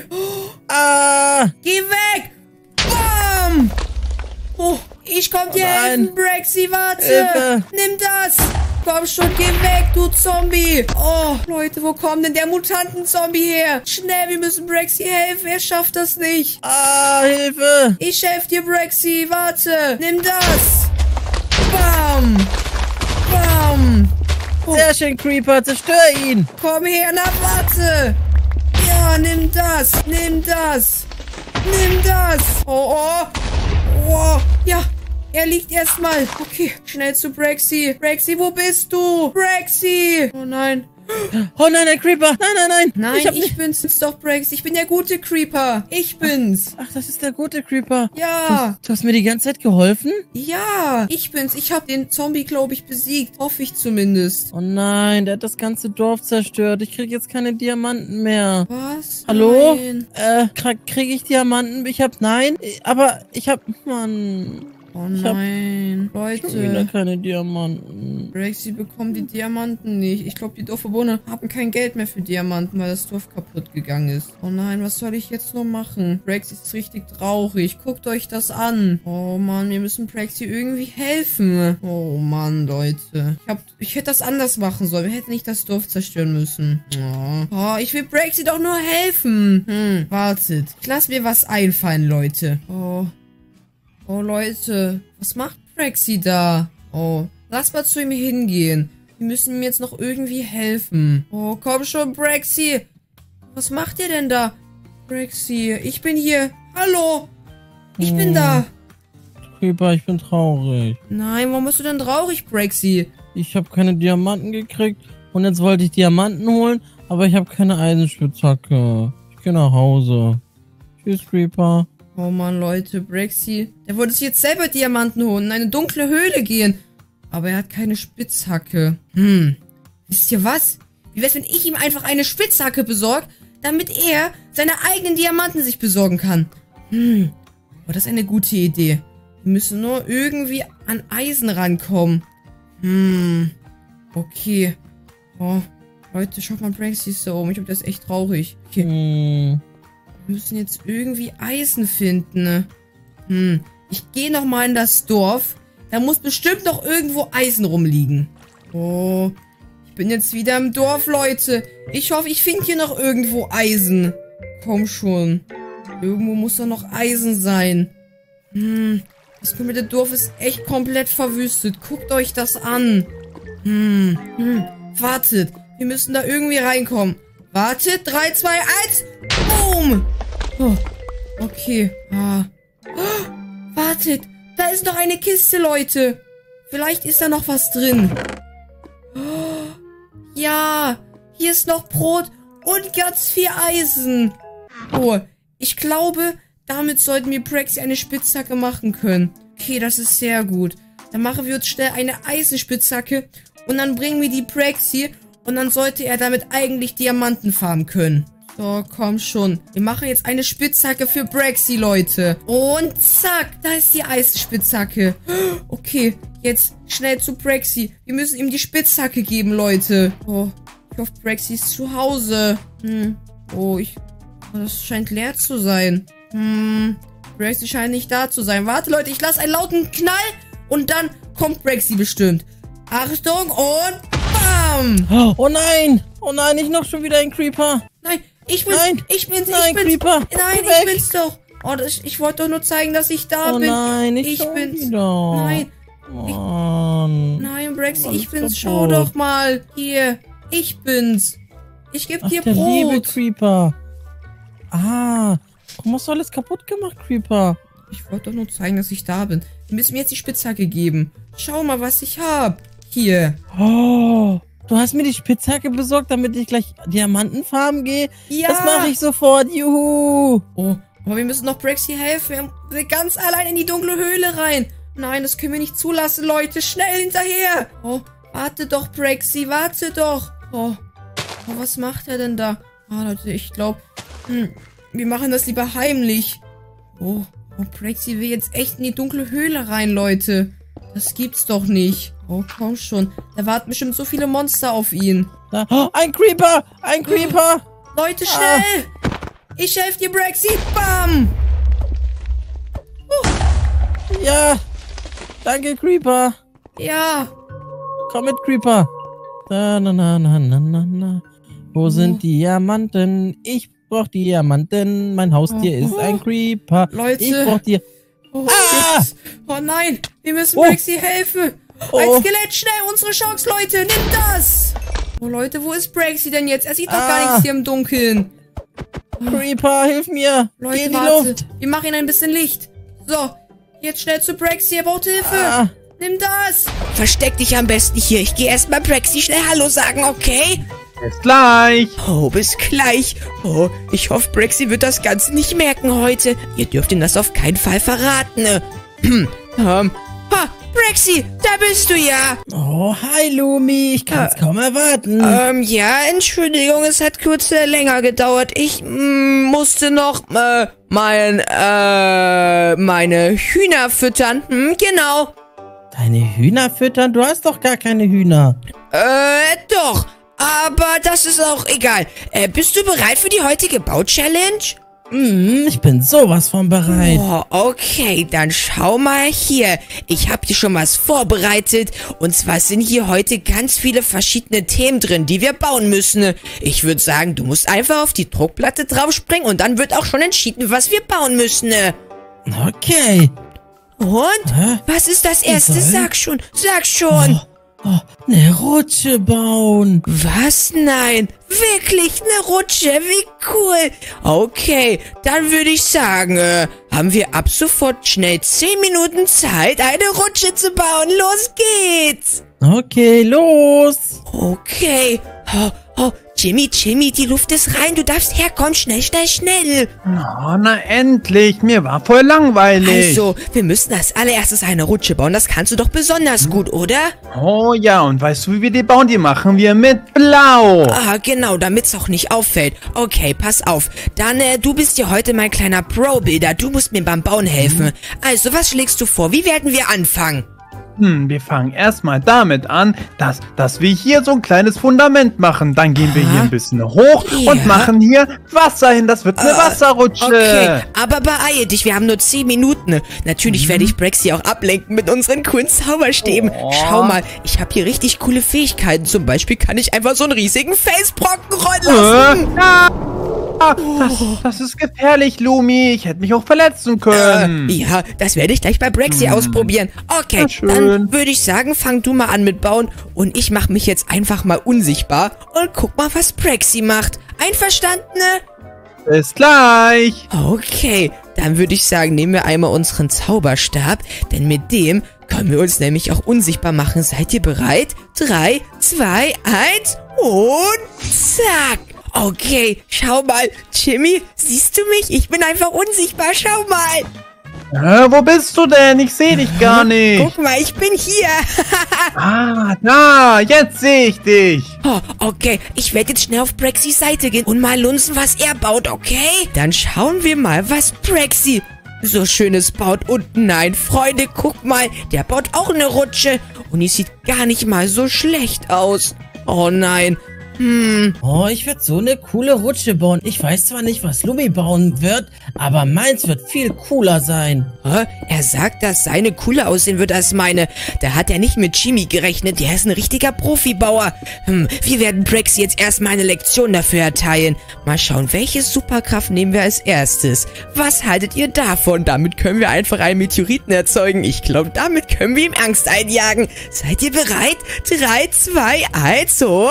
Geh weg. Bam. Oh, ich komm dir helfen, Braxy, warte. Hilfe. Nimm das. Komm schon, geh weg, du Zombie. Oh, Leute, wo kommt denn der Mutantenzombie her? Schnell, wir müssen Braxy helfen, er schafft das nicht. Hilfe. Ich helfe dir, Braxy, warte. Nimm das. Bam! Bam! Oh. Sehr schön, Creeper, zerstör ihn! Komm her, na warte! Ja, nimm das! Nimm das! Nimm das! Oh! Ja, er liegt erstmal. Okay, schnell zu Braxy. Braxy, wo bist du? Braxy! Oh nein. Oh nein, ein Creeper! Nein! Nein, ich bin's doch, Braxy. Ich bin der gute Creeper. Ich bin's. Ach, das ist der gute Creeper. Ja. Du hast mir die ganze Zeit geholfen? Ja, ich bin's. Ich habe den Zombie, glaube ich, besiegt. Hoffe ich zumindest. Oh nein, der hat das ganze Dorf zerstört. Ich krieg jetzt keine Diamanten mehr. Was? Hallo? Nein. Krieg ich Diamanten? Nein, aber ich hab, Mann. Oh nein, Schon wieder Leute. keine Diamanten. Braxy bekommt die Diamanten nicht. Ich glaube, die Dorfbewohner haben kein Geld mehr für Diamanten, weil das Dorf kaputt gegangen ist. Oh nein, was soll ich jetzt nur machen? Braxy ist richtig traurig. Guckt euch das an. Oh Mann, wir müssen Braxy irgendwie helfen. Oh Mann, Leute. Ich hätte das anders machen sollen. Wir hätten nicht das Dorf zerstören müssen. Oh, ich will Braxy doch nur helfen. Wartet. Ich lasse mir was einfallen, Leute. Oh, Leute, was macht Braxy da? Oh, lass mal zu ihm hingehen. Wir müssen ihm jetzt noch irgendwie helfen. Oh, komm schon, Braxy. Was macht ihr denn da? Braxy, ich bin hier. Hallo. Ich bin da. Creeper, ich bin traurig. Nein, warum bist du denn traurig, Braxy? Ich habe keine Diamanten gekriegt und jetzt wollte ich Diamanten holen, aber ich habe keine Eisenspitzhacke. Ich gehe nach Hause. Tschüss, Creeper. Oh Mann, Leute, Braxy, der wollte sich jetzt selber Diamanten holen, in eine dunkle Höhle gehen. Aber er hat keine Spitzhacke. Wisst ihr was? Wie wär's, wenn ich ihm einfach eine Spitzhacke besorge, damit er seine eigenen Diamanten sich besorgen kann? Aber das ist eine gute Idee. Wir müssen nur irgendwie an Eisen rankommen. Okay. Oh, Leute, schaut mal Braxy so um. Ich glaube, das ist echt traurig. Okay. Wir müssen jetzt irgendwie Eisen finden. Ich gehe nochmal in das Dorf. Da muss bestimmt noch irgendwo Eisen rumliegen. Oh, ich bin jetzt wieder im Dorf, Leute. Ich hoffe, ich finde hier noch irgendwo Eisen. Komm schon. Irgendwo muss doch noch Eisen sein. Das komplette Dorf ist echt komplett verwüstet. Guckt euch das an. Wartet. Wir müssen da irgendwie reinkommen. Wartet. 3, 2, 1. Boom. Oh, okay. Wartet. Da ist noch eine Kiste, Leute. Vielleicht ist da noch was drin. Ja. Hier ist noch Brot und ganz viel Eisen. Oh, ich glaube, damit sollten wir Braxy eine Spitzhacke machen können. Okay, das ist sehr gut. Dann machen wir uns schnell eine Eisenspitzhacke und dann bringen wir die Braxy und dann sollte er damit eigentlich Diamanten farmen können. So, komm schon. Wir machen jetzt eine Spitzhacke für Braxy, Leute. Und zack, da ist die Eisenspitzhacke. Okay, jetzt schnell zu Braxy. Wir müssen ihm die Spitzhacke geben, Leute. Oh, ich hoffe, Braxy ist zu Hause. Oh, das scheint leer zu sein. Braxy scheint nicht da zu sein. Warte, Leute, ich lasse einen lauten Knall und dann kommt Braxy bestimmt. Achtung und bam! Oh nein! Oh nein, nicht noch schon wieder ein Creeper! Nein, ich bin's! Creeper! Nein, ich bin's doch! Oh, ich wollte doch nur zeigen, dass ich da bin. Nein, ich bin's! Wieder. Nein! Nein, Braxy, ich bin's! Schau doch mal! Hier! Ich bin's! Ich geb dir Brot! Liebe Creeper! Warum hast du alles kaputt gemacht, Creeper? Ich wollte doch nur zeigen, dass ich da bin. Wir müssen mir jetzt die Spitzhacke geben. Schau mal, was ich hab. Hier. Oh, du hast mir die Spitzhacke besorgt, damit ich gleich Diamanten farmen gehe? Ja. Das mache ich sofort. Juhu. Oh, aber wir müssen noch Braxy helfen. Wir sind ganz allein in die dunkle Höhle rein. Nein, das können wir nicht zulassen, Leute. Schnell hinterher. Oh, warte doch, Braxy. Warte doch. Oh, was macht er denn da? Leute, ich glaube, wir machen das lieber heimlich. Oh, Braxy will jetzt echt in die dunkle Höhle rein, Leute. Das gibt's doch nicht. Oh, komm schon. Da warten bestimmt so viele Monster auf ihn. Oh, ein Creeper! Ein Creeper! Leute, schnell! Ich helfe dir, Braxy. Bam! Ja! Danke, Creeper! Ja! Komm mit, Creeper! Wo sind Diamanten? Ich brauch Diamanten. Mein Haustier ist ein Creeper. Leute! Ich brauch dir. Oh nein! Wir müssen Braxy helfen! Ein Skelett, schnell! Unsere Chance, Leute! Nimm das! Oh, Leute, wo ist Braxy denn jetzt? Er sieht doch gar nichts hier im Dunkeln. Creeper, hilf mir! Leute, geh in die Luft! Wir machen ihn ein bisschen Licht. So, jetzt schnell zu Braxy. Er braucht Hilfe. Nimm das! Versteck dich am besten hier. Ich gehe erstmal Braxy schnell Hallo sagen, okay? Bis gleich! Oh, bis gleich. Oh, ich hoffe, Braxy wird das Ganze nicht merken heute. Ihr dürft ihm das auf keinen Fall verraten. Braxy, da bist du ja. Oh, hi Lumi, ich kann's kaum erwarten. Ja, Entschuldigung, es hat kurz länger gedauert. Ich musste noch meine Hühner füttern. Genau. Deine Hühner füttern? Du hast doch gar keine Hühner. Doch. Aber das ist auch egal. Bist du bereit für die heutige Bau-Challenge? Ich bin sowas von bereit. Oh, okay, dann schau mal hier. Ich habe hier schon was vorbereitet. Und zwar sind hier heute ganz viele verschiedene Themen drin, die wir bauen müssen. Ich würde sagen, du musst einfach auf die Druckplatte draufspringen und dann wird auch schon entschieden, was wir bauen müssen. Okay. Und? Was ist das Erste? Sag schon. Eine Rutsche bauen. Was? Nein. Wirklich eine Rutsche? Wie cool. Okay, dann würde ich sagen, haben wir ab sofort schnell 10 Minuten Zeit, eine Rutsche zu bauen. Los geht's. Okay, los. Okay. Oh, Jimmy, die Luft ist rein. Du darfst herkommen. Schnell. Oh, na endlich. Mir war voll langweilig. Also, wir müssen als allererstes eine Rutsche bauen. Das kannst du doch besonders gut, oder? Oh ja, und weißt du, wie wir die bauen? Die machen wir mit Blau. Ah, genau, damit's auch nicht auffällt. Okay, pass auf. Dann, du bist ja heute mein kleiner Pro-Builder. Du musst mir beim Bauen helfen. Also, was schlägst du vor? Wie werden wir anfangen? Wir fangen erstmal damit an, dass wir hier so ein kleines Fundament machen. Dann gehen wir hier ein bisschen hoch und machen hier Wasser hin. Das wird eine Wasserrutsche. Okay, aber beeile dich, wir haben nur 10 Minuten. Natürlich werde ich Brexy auch ablenken mit unseren coolen Zauberstäben. Schau mal, ich habe hier richtig coole Fähigkeiten. Zum Beispiel kann ich einfach so einen riesigen Felsbrocken rollen lassen. Das ist gefährlich, Lumi. Ich hätte mich auch verletzen können. Ja, das werde ich gleich bei Brexy ausprobieren. Okay, dann würde ich sagen, fang du mal an mit Bauen und ich mache mich jetzt einfach mal unsichtbar und guck mal, was Brexy macht. Einverstanden? Bis gleich. Okay, dann würde ich sagen, nehmen wir einmal unseren Zauberstab, denn mit dem können wir uns nämlich auch unsichtbar machen. Seid ihr bereit? 3, 2, 1 und zack. Okay, schau mal. Jimmy, siehst du mich? Ich bin einfach unsichtbar. Schau mal. Wo bist du denn? Ich sehe dich gar nicht. Guck mal, ich bin hier. Da, jetzt sehe ich dich. Oh, okay, ich werde jetzt schnell auf Brexys Seite gehen und mal lunzen, was er baut, okay? Dann schauen wir mal, was Brexy so Schönes baut. Und nein, Freunde, guck mal, der baut auch eine Rutsche. Und die sieht gar nicht mal so schlecht aus. Oh nein. Oh, ich werde so eine coole Rutsche bauen. Ich weiß zwar nicht, was Lumi bauen wird, aber meins wird viel cooler sein. Er sagt, dass seine cooler aussehen wird als meine. Da hat er nicht mit Jimmy gerechnet. Der ist ein richtiger Profibauer. Wir werden Brexy jetzt erstmal eine Lektion dafür erteilen. Mal schauen, welche Superkraft nehmen wir als erstes. Was haltet ihr davon? Damit können wir einfach einen Meteoriten erzeugen. Ich glaube, damit können wir ihm Angst einjagen. Seid ihr bereit? 3, 2, 1 und...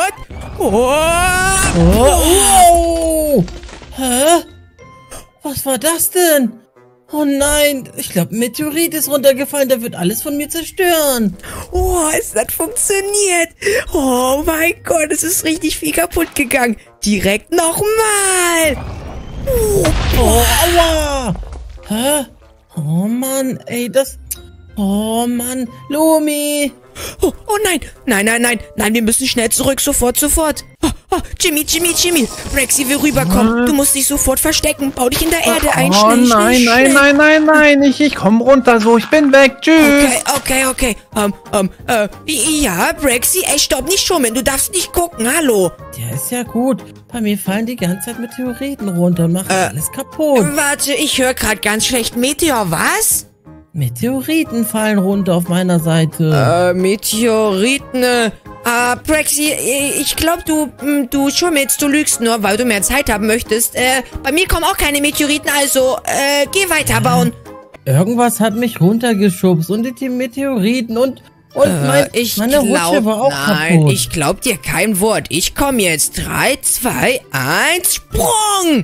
Hä? Was war das denn? Oh nein, ich glaube, ein Meteorit ist runtergefallen, der wird alles von mir zerstören. Oh, es hat funktioniert. Oh mein Gott, es ist richtig viel kaputt gegangen. Direkt nochmal. Oh, aua. Hä? Oh Mann, ey, das... Oh Mann, Lumi. Oh nein, nein, wir müssen schnell zurück, sofort. Oh, Jimmy, Brexy will rüberkommen. Du musst dich sofort verstecken, bau dich in der Erde ein, schnell. Nein, ich komm runter so, ich bin weg, tschüss. Okay. Ja, Brexy, ey, stopp, nicht schummeln, du darfst nicht gucken, hallo. Ja, ist ja gut. Bei mir fallen die ganze Zeit Meteoriten runter und machen alles kaputt. Warte, ich höre gerade ganz schlecht. Meteor, was? Meteoriten fallen runter auf meiner Seite. Meteoriten, Brexy, ich glaube, du schummelst, du lügst nur, weil du mehr Zeit haben möchtest. Bei mir kommen auch keine Meteoriten, also, geh weiterbauen. Irgendwas hat mich runtergeschubst und die Meteoriten und meine Rutsche war auch kaputt. Nein, ich glaub dir kein Wort. Ich komme jetzt. 3, 2, 1, Sprung!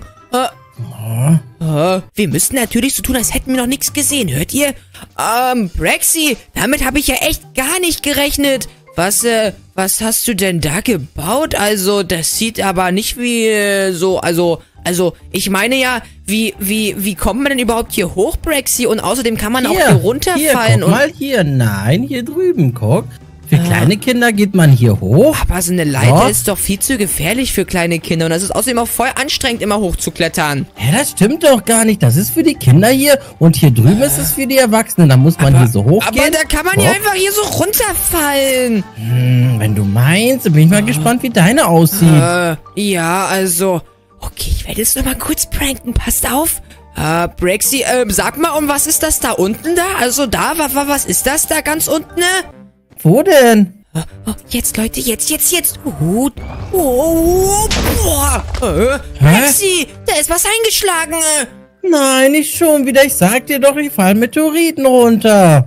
Wir müssen natürlich so tun, als hätten wir noch nichts gesehen. Hört ihr? Brexy, damit habe ich ja echt gar nicht gerechnet. Was hast du denn da gebaut? Also, das sieht aber nicht wie so, also, ich meine ja, wie kommt man denn überhaupt hier hoch, Brexy? Und außerdem kann man auch hier runterfallen. Guck mal hier, nein, hier drüben, guck. Für kleine Kinder geht man hier hoch. Aber so eine Leiter ist doch viel zu gefährlich für kleine Kinder. Und das ist außerdem auch voll anstrengend, immer hochzuklettern. Ja, das stimmt doch gar nicht. Das ist für die Kinder hier. Und hier drüben ist es für die Erwachsenen. Da muss man hier so hochgehen. Aber da kann man ja einfach hier so runterfallen. Wenn du meinst, bin ich mal gespannt, wie deine aussieht. Ja, also... Okay, ich werde jetzt nochmal kurz pranken. Passt auf. Brexy, sag mal, um was ist das da unten da? Also da, was ist das da ganz unten, ne? Wo denn? Jetzt, Leute, jetzt. Brexy, da ist was eingeschlagen. Nein, nicht schon wieder. Ich sag dir doch, ich fall Meteoriten runter.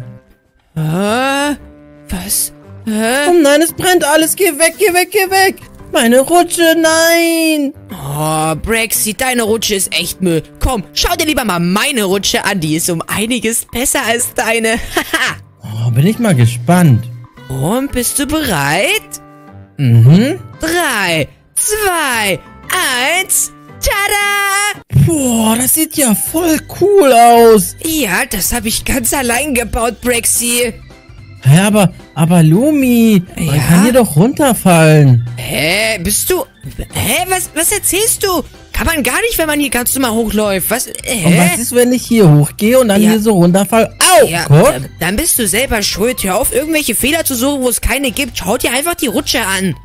Was? Oh nein, es brennt alles. Geh weg. Meine Rutsche, nein. Oh, Brexy, deine Rutsche ist echt Müll. Komm, schau dir lieber mal meine Rutsche an. Die ist um einiges besser als deine. Bin ich mal gespannt. Und bist du bereit? Mhm. 3, 2, 1. Tada! Boah, das sieht ja voll cool aus. Ja, das habe ich ganz allein gebaut, Brexy. Hä, aber Lumi, man Ja? kann hier doch runterfallen. Hä, bist du... Hä, was erzählst du? Kann man gar nicht, wenn man hier ganz normal hochläuft. Was? Und was ist, wenn ich hier hochgehe und dann Ja. hier so runterfalle? Au, Ja, guck. dann bist du selber schuld. Hör auf, irgendwelche Fehler zu suchen, wo es keine gibt. Schau dir einfach die Rutsche an.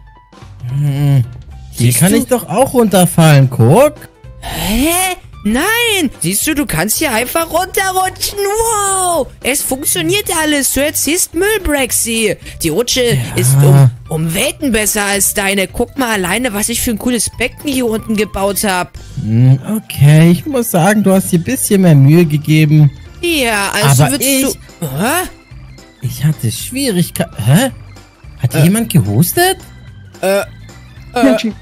Hier kann du? ich doch auch runterfallen, guck. Hä? Nein! Siehst du, du kannst hier einfach runterrutschen. Wow! Es funktioniert alles. Du erzählst Müll, Brexy. Die Rutsche ist um Welten besser als deine. Guck mal alleine, was ich für ein cooles Becken hier unten gebaut habe. Okay, ich muss sagen, du hast dir ein bisschen mehr Mühe gegeben. Ja, also Aber würdest du... Hä? Ich hatte Schwierigkeiten. Hä? Hat hier jemand gehustet? Mensch,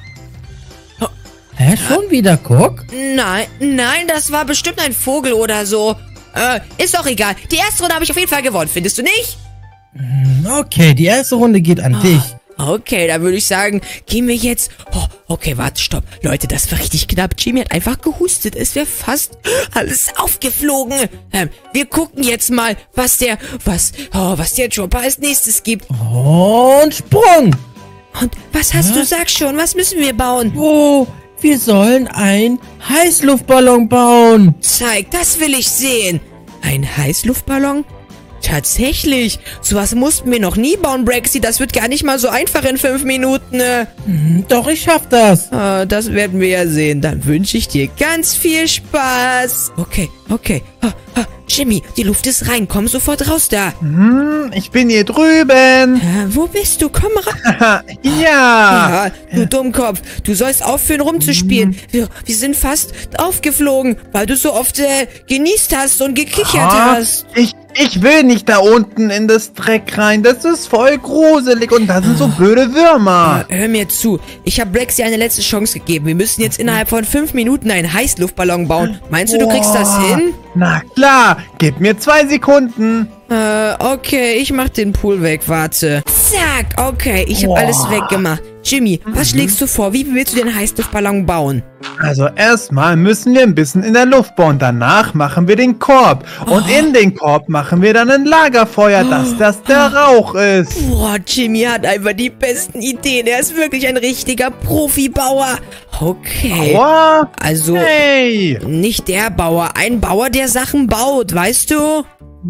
Hä, schon wieder, guck? Nein, das war bestimmt ein Vogel oder so. Ist doch egal. Die erste Runde habe ich auf jeden Fall gewonnen, findest du nicht? Okay, die erste Runde geht an dich. Okay, dann würde ich sagen, gehen wir jetzt... Oh, okay, warte, stopp. Leute, das war richtig knapp. Jimmy hat einfach gehustet. Es wäre fast alles aufgeflogen. Wir gucken jetzt mal, was der Chopper als nächstes gibt. Und Sprung. Und was hast du? Sag schon, was müssen wir bauen? Oh, wir sollen ein Heißluftballon bauen. Zeig, das will ich sehen. Ein Heißluftballon? Tatsächlich. Sowas mussten wir noch nie bauen, Brexy. Das wird gar nicht mal so einfach in 5 Minuten. Doch, ich schaff das. Das werden wir ja sehen. Dann wünsche ich dir ganz viel Spaß. Okay. Jimmy, die Luft ist rein. Komm sofort raus da. ich bin hier drüben. Wo bist du? Komm rein. Ja. Ja, du Dummkopf. Du sollst aufhören rumzuspielen. Wir sind fast aufgeflogen, weil du so oft genießt hast und gekichert hast. Ich will nicht da unten in das Dreck rein. Das ist voll gruselig und da sind so blöde Würmer. Hör mir zu. Ich habe Brexy eine letzte Chance gegeben. Wir müssen jetzt innerhalb von 5 Minuten einen Heißluftballon bauen. Meinst du, du kriegst das hin? Na klar, gib mir 2 Sekunden. Okay, ich mach den Pool weg, warte. Zack, okay, ich habe alles weggemacht. Jimmy, was schlägst du vor? Wie willst du den Heißluftballon bauen? Also erstmal müssen wir ein bisschen in der Luft bauen. Danach machen wir den Korb. Und in den Korb machen wir dann ein Lagerfeuer, dass das der Rauch ist. Boah, Jimmy hat einfach die besten Ideen. Er ist wirklich ein richtiger Profibauer. Okay. Aua. Also, Hey. nicht der Bauer, ein Bauer, der Sachen baut, weißt du?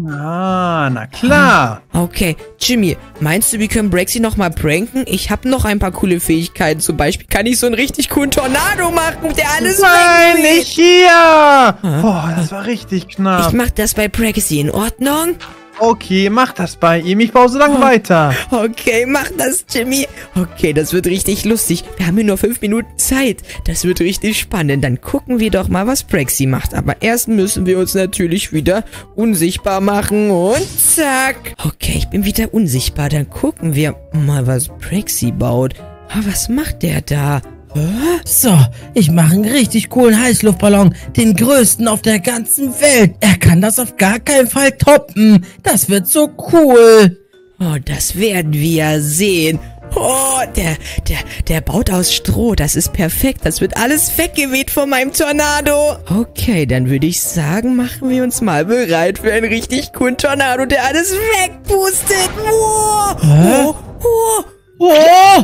Na klar. Okay, Jimmy, meinst du, wir können Brexy nochmal pranken? Ich habe noch ein paar coole Fähigkeiten. Zum Beispiel kann ich so einen richtig coolen Tornado machen, der alles Nein, wegweht. nicht hier. Boah, das war richtig knapp. Ich mach das bei Brexy, in Ordnung? Okay, mach das bei ihm. Ich baue so lange weiter. Okay, mach das, Jimmy. Okay, das wird richtig lustig. Wir haben hier nur 5 Minuten Zeit. Das wird richtig spannend. Dann gucken wir doch mal, was Brexy macht. Aber erst müssen wir uns natürlich wieder unsichtbar machen. Und zack. Okay, ich bin wieder unsichtbar. Dann gucken wir mal, was Brexy baut. Was macht der da? So, ich mache einen richtig coolen Heißluftballon. Den größten auf der ganzen Welt. Er kann das auf gar keinen Fall toppen. Das wird so cool. Oh, das werden wir sehen. Oh, der baut aus Stroh. Das ist perfekt. Das wird alles weggeweht von meinem Tornado. Okay, dann würde ich sagen, machen wir uns mal bereit für einen richtig coolen Tornado, der alles wegpustet. Wow. Hä? Oh.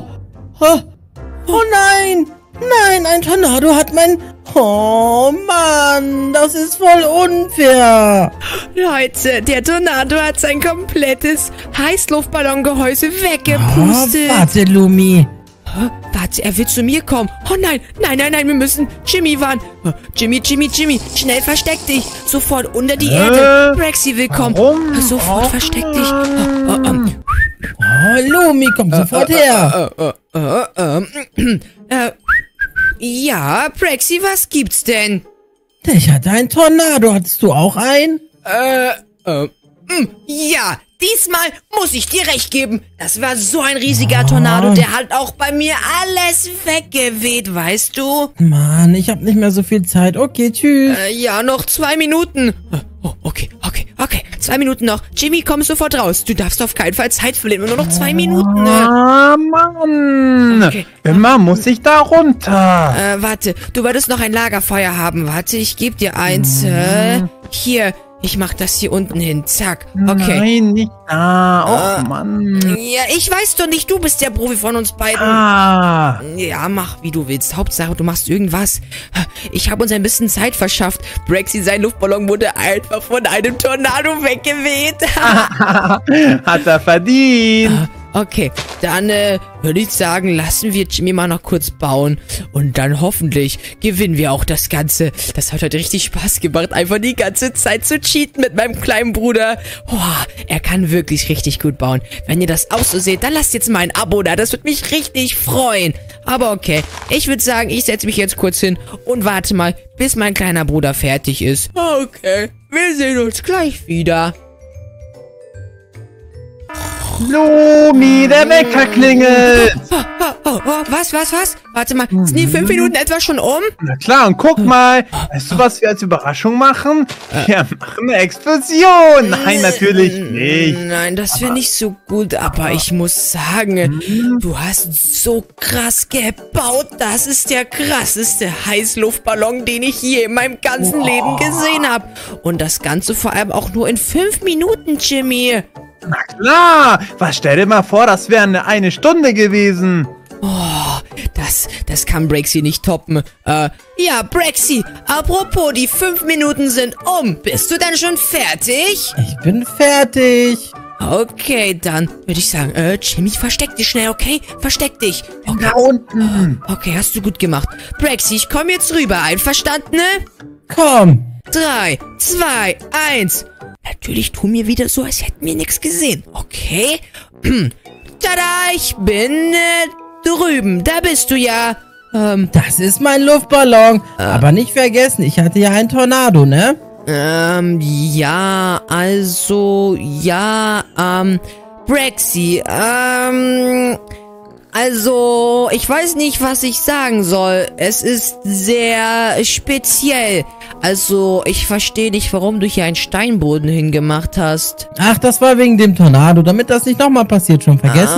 Oh nein! Nein, ein Tornado hat mein... Oh Mann, das ist voll unfair. Leute, der Tornado hat sein komplettes Heißluftballongehäuse weggepustet. Warte, Lumi. Warte, er will zu mir kommen. Oh nein, wir müssen Jimmy warnen. Jimmy, schnell versteck dich. Sofort unter die Erde. Brexy will kommen. Warum? Sofort versteck dich. Oh, Lumi, komm sofort her. Ja, Brexy, was gibt's denn? Ich hatte einen Tornado. Hattest du auch einen? Ja, diesmal muss ich dir recht geben. Das war so ein riesiger Tornado, der hat auch bei mir alles weggeweht, weißt du? Mann, ich hab nicht mehr so viel Zeit. Okay, tschüss. Ja, noch 2 Minuten. Oh, okay. 2 Minuten noch. Jimmy, komm sofort raus. Du darfst auf keinen Fall Zeit verlieren. Nur noch 2 Minuten. Ah, Mann. Immer muss ich da runter. Warte, du wolltest noch ein Lagerfeuer haben. Warte, ich gebe dir eins. Hier, ich mach das hier unten hin. Zack. Okay. Nein, nicht da. Oh, Mann. Ja, ich weiß doch nicht, du bist der Profi von uns beiden. Ja, mach wie du willst. Hauptsache, du machst irgendwas. Ich habe uns ein bisschen Zeit verschafft. Brexy, sein Luftballon wurde einfach von einem Tornado weggeweht. Hat er verdient. Okay, dann würde ich sagen, lassen wir Jimmy mal noch kurz bauen. Und dann hoffentlich gewinnen wir auch das Ganze. Das hat heute richtig Spaß gemacht, einfach die ganze Zeit zu cheaten mit meinem kleinen Bruder. Oh, er kann wirklich richtig gut bauen. Wenn ihr das auch so seht, dann lasst jetzt mal ein Abo da. Das würde mich richtig freuen. Aber okay, ich würde sagen, ich setze mich jetzt kurz hin und warte mal, bis mein kleiner Bruder fertig ist. Okay, wir sehen uns gleich wieder. Lumi, der Wecker klingelt. Was? Warte mal, sind die 5 Minuten etwa schon um? Na klar, und guck mal. Weißt du, was wir als Überraschung machen? Wir machen eine Explosion. Nein, natürlich nicht. Nein, das wäre nicht so gut, aber ich muss sagen, du hast so krass gebaut. Das ist der krasseste Heißluftballon, den ich je in meinem ganzen Leben gesehen habe. Und das Ganze vor allem auch nur in 5 Minuten, Jimmy. Na klar. Was, stell dir mal vor, das wäre eine Stunde gewesen. Oh, das kann Brexy nicht toppen. Ja, Brexy, apropos, die 5 Minuten sind um. Bist du denn schon fertig? Ich bin fertig. Okay, dann würde ich sagen, Jimmy, versteck dich schnell, okay? Versteck dich. Okay. Da unten. Okay, hast du gut gemacht. Brexy, ich komme jetzt rüber, einverstanden? Komm. 3, 2, 1. Natürlich tun wir wieder so, als hätten wir nichts gesehen. Okay. Tada, ich bin drüben. Da bist du ja. Das ist mein Luftballon. Aber nicht vergessen, ich hatte ja einen Tornado, ne? Ja, also, ja, Brexy, also, ich weiß nicht, was ich sagen soll. Es ist sehr speziell. Also, ich verstehe nicht, warum du hier einen Steinboden hingemacht hast. Ach, das war wegen dem Tornado, damit das nicht nochmal passiert. Schon vergessen,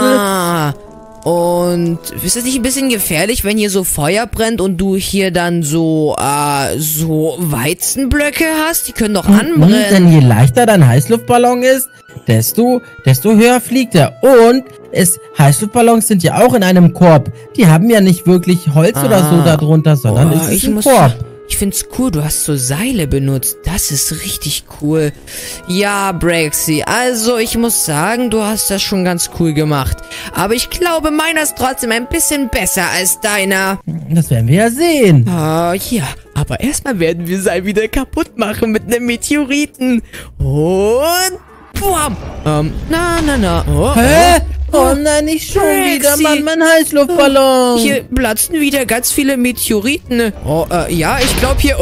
und ist es nicht ein bisschen gefährlich, wenn hier so Feuer brennt und du hier dann so Weizenblöcke hast? Die können doch anbrennen. Denn je leichter dein Heißluftballon ist, desto höher fliegt er. Und Heißluftballons sind ja auch in einem Korb. Die haben ja nicht wirklich Holz oder so darunter, sondern es ist ein Korb. Ich find's cool, du hast so Seile benutzt. Das ist richtig cool. Ja, Brexy, also ich muss sagen, du hast das schon ganz cool gemacht. Aber ich glaube, meiner ist trotzdem ein bisschen besser als deiner. Das werden wir ja sehen. Ja, aber erstmal werden wir Seil wieder kaputt machen mit einem Meteoriten. Und... Boam. Na. Hä? Oh nein, nicht schon wieder, Mann, mein Heißluftballon. Hier platzen wieder ganz viele Meteoriten. Ja, ich glaube hier...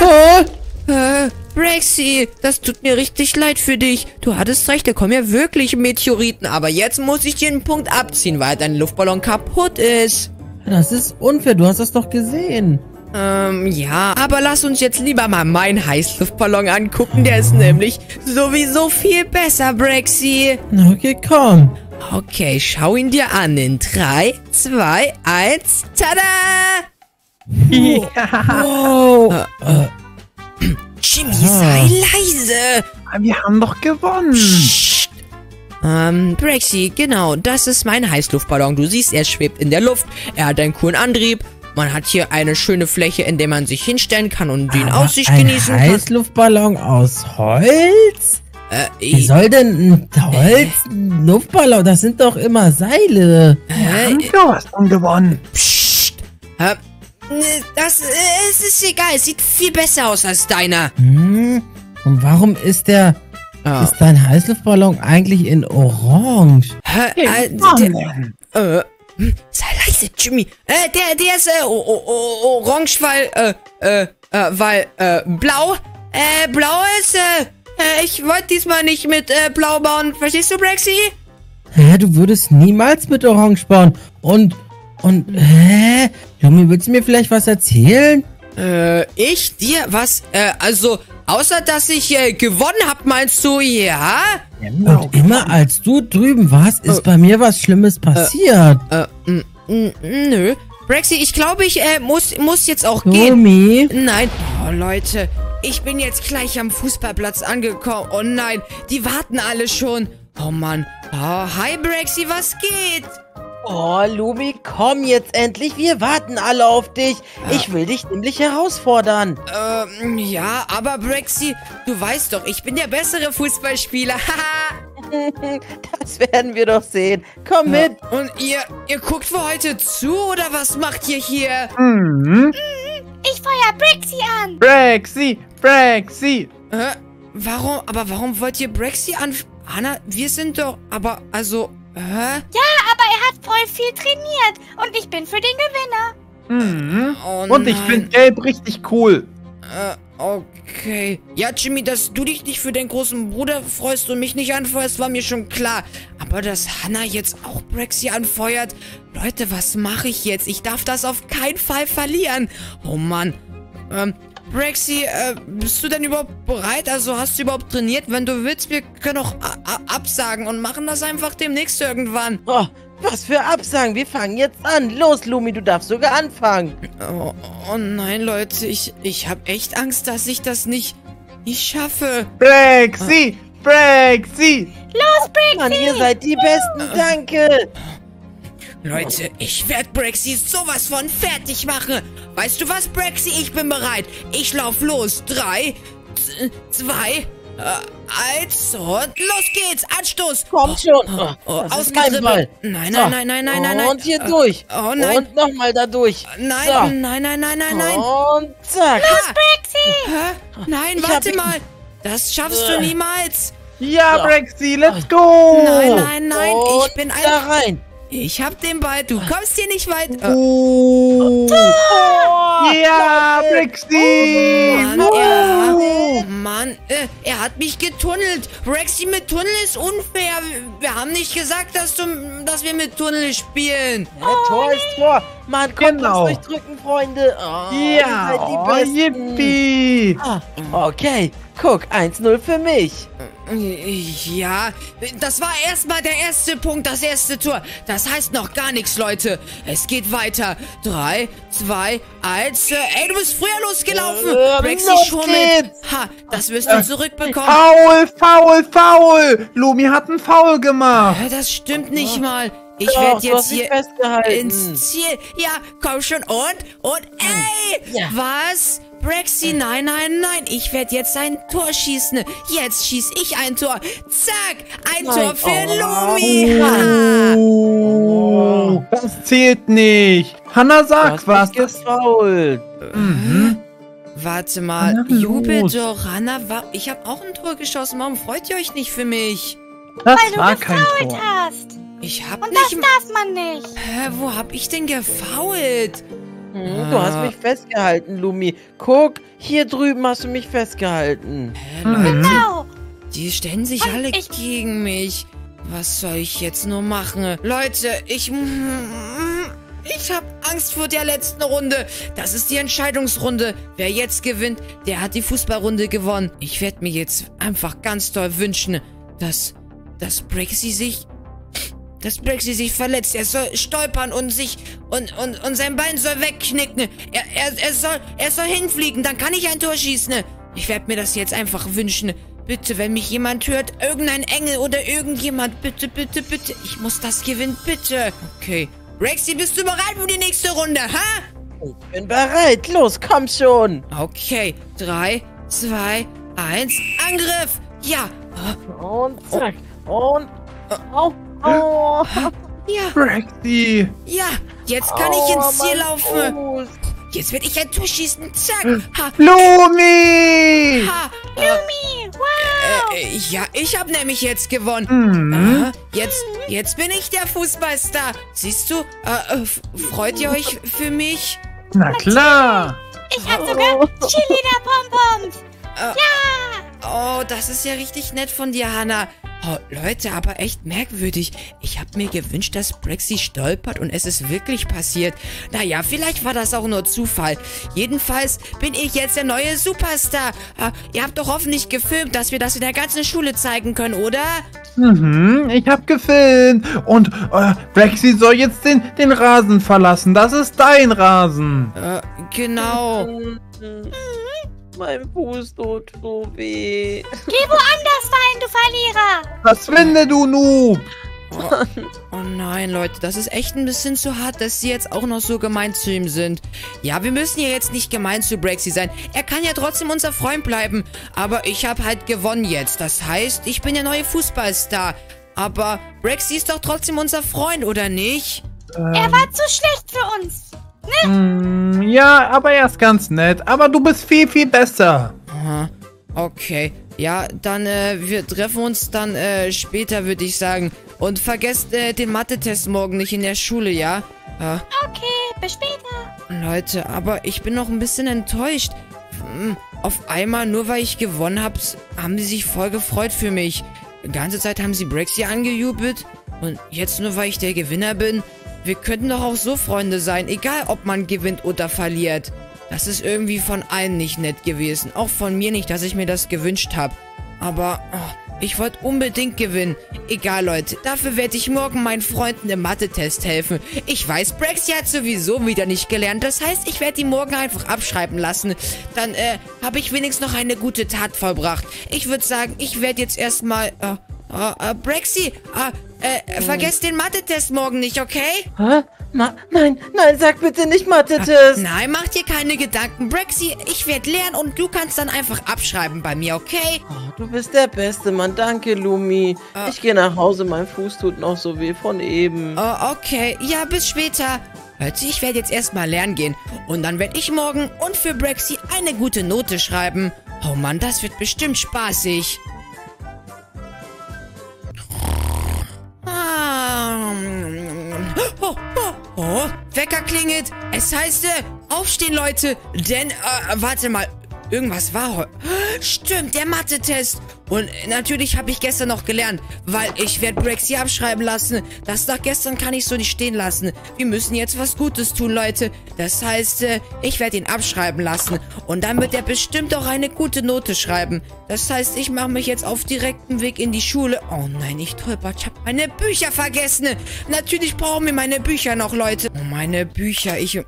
Brexy, das tut mir richtig leid für dich. Du hattest recht, da kommen ja wirklich Meteoriten. Aber jetzt muss ich dir einen Punkt abziehen, weil dein Luftballon kaputt ist. Das ist unfair, du hast das doch gesehen. Ja, aber lass uns jetzt lieber mal meinen Heißluftballon angucken. Der ist nämlich sowieso viel besser, Brexy. Okay, komm. Okay, schau ihn dir an in 3, 2, 1, tada! Wow. Jimmy, sei leise. Wir haben doch gewonnen. Psst. Brexy, genau, das ist mein Heißluftballon. Du siehst, er schwebt in der Luft. Er hat einen coolen Antrieb. Man hat hier eine schöne Fläche, in der man sich hinstellen kann und den Aussicht genießen kann. Ein Heißluftballon aus Holz? Wie soll denn ein Luftballon? Das sind doch immer Seile. Du hast gewonnen. Psst. Es ist egal. Es sieht viel besser aus als deiner. Und warum ist dein Heißluftballon eigentlich in Orange? Sei leise, Jimmy. Der ist orange, weil blau. Blau ist, ich wollte diesmal nicht mit blau bauen. Verstehst du, Brexy? Hä, du würdest niemals mit Orange bauen. Und, Junge, willst du mir vielleicht was erzählen? Ich dir? Was? Also, außer dass ich gewonnen hab, meinst du, ja? Und immer als du drüben warst, ist bei mir was Schlimmes passiert. Nö. Brexy, ich glaube, ich muss jetzt auch gehen. Lumi? Nein. Oh, Leute. Ich bin jetzt gleich am Fußballplatz angekommen. Oh nein, die warten alle schon. Oh Mann. Oh, hi Brexy, was geht? Oh, Lumi, komm jetzt endlich. Wir warten alle auf dich. Ich will dich nämlich herausfordern. Ja, aber Brexy, du weißt doch, ich bin der bessere Fußballspieler. Haha. Das werden wir doch sehen. Komm mit. Und ihr guckt für heute zu, oder was macht ihr hier? Ich feuer Brexy an. Brexy. Warum wollt ihr Brexy an... Hannah, wir sind doch... Aber, also... Ja, aber er hat voll viel trainiert. Und ich bin für den Gewinner. Oh Und ich nein. finde Gelb richtig cool. Okay. Ja, Jimmy, dass du dich nicht für deinen großen Bruder freust und mich nicht anfeuerst, war mir schon klar. Aber dass Hannah jetzt auch Brexy anfeuert... Leute, was mache ich jetzt? Ich darf das auf keinen Fall verlieren. Oh Mann. Brexy, bist du denn überhaupt bereit? Also hast du überhaupt trainiert? Wenn du willst, wir können auch absagen und machen das einfach demnächst irgendwann. Oh, was für Absagen. Wir fangen jetzt an. Los, Lumi, du darfst sogar anfangen. Oh nein, Leute, ich habe echt Angst, dass ich das nicht schaffe. Brexy. Los, Brexy. Mann, ihr seid die Besten. Danke. Leute, ich werde Brexy sowas von fertig machen. Weißt du was, Brexy? Ich bin bereit. Ich lauf los. 3, 2, 1 und los geht's. Anstoß. Kommt schon. Das ist mein Ball. Nein. Und hier durch. Oh nein. Und nochmal da durch. Nein. Und zack. Hä? Nein, warte mal. Das schaffst du niemals. Ja, So. Brexy, let's go. Nein. Und Ich bin da rein. Ich hab den Ball. Du kommst hier nicht weit. Ja, Brexy. Mann, er hat mich getunnelt. Brexy mit Tunnel ist unfair. Wir haben nicht gesagt, dass wir mit Tunnel spielen. Ja, Tor ist Tor. Mann, kommt Genau. uns durchdrücken, Freunde. Oh, ihr Ja, seid die Besten. yippie. Okay, guck, 1-0 für mich. Ja, das war erstmal der erste Punkt, das erste Tor. Das heißt noch gar nichts, Leute. Es geht weiter. 3, 2, 1. Ey, du bist früher losgelaufen. Brexy los schummelt. geht's. Ha, das wirst du zurückbekommen. Foul. Lumi hat einen Foul gemacht. Das stimmt nicht mal. Ich Doch, werde du jetzt hast mich hier festgehalten. ins Ziel. Ja, komm schon. Und ey! Ja. Was? Brexy, nein. Ich werde jetzt ein Tor schießen. Jetzt schieß ich ein Tor. Zack! Ein Nein. Tor für Oh. Lumi. Haha. Oh, das zählt nicht. Hannah, Du sag hast was. mich gefault. Warte mal. Na, Jubel los. doch, Hannah. Ich habe auch ein Tor geschossen. Warum freut ihr euch nicht für mich? Das Weil war du kein gefault Tor. hast. Ich hab Und das nicht... darf man nicht. Wo hab ich denn gefoult? Du hast mich festgehalten, Lumi. Guck, hier drüben hast du mich festgehalten. Genau. Die stellen sich Und alle ich- gegen mich. Was soll ich jetzt nur machen? Leute, ich habe Angst vor der letzten Runde. Das ist die Entscheidungsrunde. Wer jetzt gewinnt, der hat die Fußballrunde gewonnen. Ich werde mir jetzt einfach ganz doll wünschen, dass Brexy sich verletzt. Er soll stolpern und sein Bein soll wegknicken. Er soll hinfliegen, dann kann ich ein Tor schießen. Ich werde mir das jetzt einfach wünschen. Bitte, wenn mich jemand hört, irgendein Engel oder irgendjemand, bitte. Ich muss das gewinnen, bitte. Okay. Brexy, bist du bereit für die nächste Runde, ha? Ich bin bereit. Los, komm schon. Okay. 3, 2, 1, Angriff. Ja. Und zack. Und... Oh. Ja. Brexy. Ja. Jetzt kann ich ins Ziel mein laufen. Fuß. Jetzt werde ich ein Tor schießen. Zack. Ha. Lumi. Ha. Lumi, wow. Ja, ich habe nämlich jetzt gewonnen. Aha, jetzt bin ich der Fußballstar. Siehst du? Freut ihr euch für mich? Na klar. Ich hab sogar Cheerleader-Pompons. Oh, das ist ja richtig nett von dir, Hannah. Oh, Leute, aber echt merkwürdig. Ich habe mir gewünscht, dass Brexy stolpert und es ist wirklich passiert. Naja, vielleicht war das auch nur Zufall. Jedenfalls bin ich jetzt der neue Superstar. Ihr habt doch hoffentlich gefilmt, dass wir das in der ganzen Schule zeigen können, oder? Ich hab gefilmt. Und Brexy soll jetzt den Rasen verlassen. Das ist dein Rasen. Genau. Mein Fuß tut so weh. Geh woanders rein, du Verlierer. Was finde du, Noob? Oh nein, Leute, das ist echt ein bisschen zu hart, dass sie jetzt auch noch so gemein zu ihm sind. Ja, wir müssen ja jetzt nicht gemein zu Brexy sein. Er kann ja trotzdem unser Freund bleiben. Aber ich habe halt gewonnen jetzt. Das heißt, ich bin der neue Fußballstar. Aber Brexy ist doch trotzdem unser Freund, oder nicht? Er war zu schlecht für uns. Ja, aber er ist ganz nett. Aber du bist viel, viel besser. Aha, okay. Ja, dann, wir treffen uns dann, später, würde ich sagen. Und vergesst, den Mathe-Test morgen nicht in der Schule, ja? Okay, bis später. Leute, aber ich bin noch ein bisschen enttäuscht. Auf einmal, nur weil ich gewonnen habe, haben die sich voll gefreut für mich. Die ganze Zeit haben sie Brexy angejubelt. Und jetzt nur, weil ich der Gewinner bin. Wir könnten doch auch so Freunde sein, egal ob man gewinnt oder verliert. Das ist irgendwie von allen nicht nett gewesen. Auch von mir nicht, dass ich mir das gewünscht habe. Aber ich wollte unbedingt gewinnen. Egal, Leute. Dafür werde ich morgen meinen Freunden im Mathe-Test helfen. Ich weiß, Brexy hat sowieso wieder nicht gelernt. Das heißt, ich werde ihn morgen einfach abschreiben lassen. Dann habe ich wenigstens noch eine gute Tat vollbracht. Ich würde sagen, ich werde jetzt erstmal... Brexy, vergesst den Mathe-Test morgen nicht, okay? Hä? Nein, sag bitte nicht Mathe-Test. Nein, mach dir keine Gedanken, Brexy. Ich werde lernen und du kannst dann einfach abschreiben bei mir, okay? Oh, du bist der beste Mann. Danke, Lumi. Ich gehe nach Hause. Mein Fuß tut noch so weh von eben. Okay. Ja, bis später. Leute, ich werde jetzt erstmal lernen gehen. Und dann werde ich morgen und für Brexy eine gute Note schreiben. Oh Mann, das wird bestimmt spaßig. Wecker klingelt. Es heißt, aufstehen, Leute. Denn, warte mal. Irgendwas war heute. Stimmt, der Mathe-Test. Und natürlich habe ich gestern noch gelernt, weil ich werde Brexy abschreiben lassen. Das nach gestern kann ich so nicht stehen lassen. Wir müssen jetzt was Gutes tun, Leute. Das heißt, ich werde ihn abschreiben lassen. Und dann wird er bestimmt auch eine gute Note schreiben. Das heißt, ich mache mich jetzt auf direktem Weg in die Schule. Oh nein, ich tollpatsch. Ich habe meine Bücher vergessen. Natürlich brauchen wir meine Bücher noch, Leute. Oh, meine Bücher. Hä?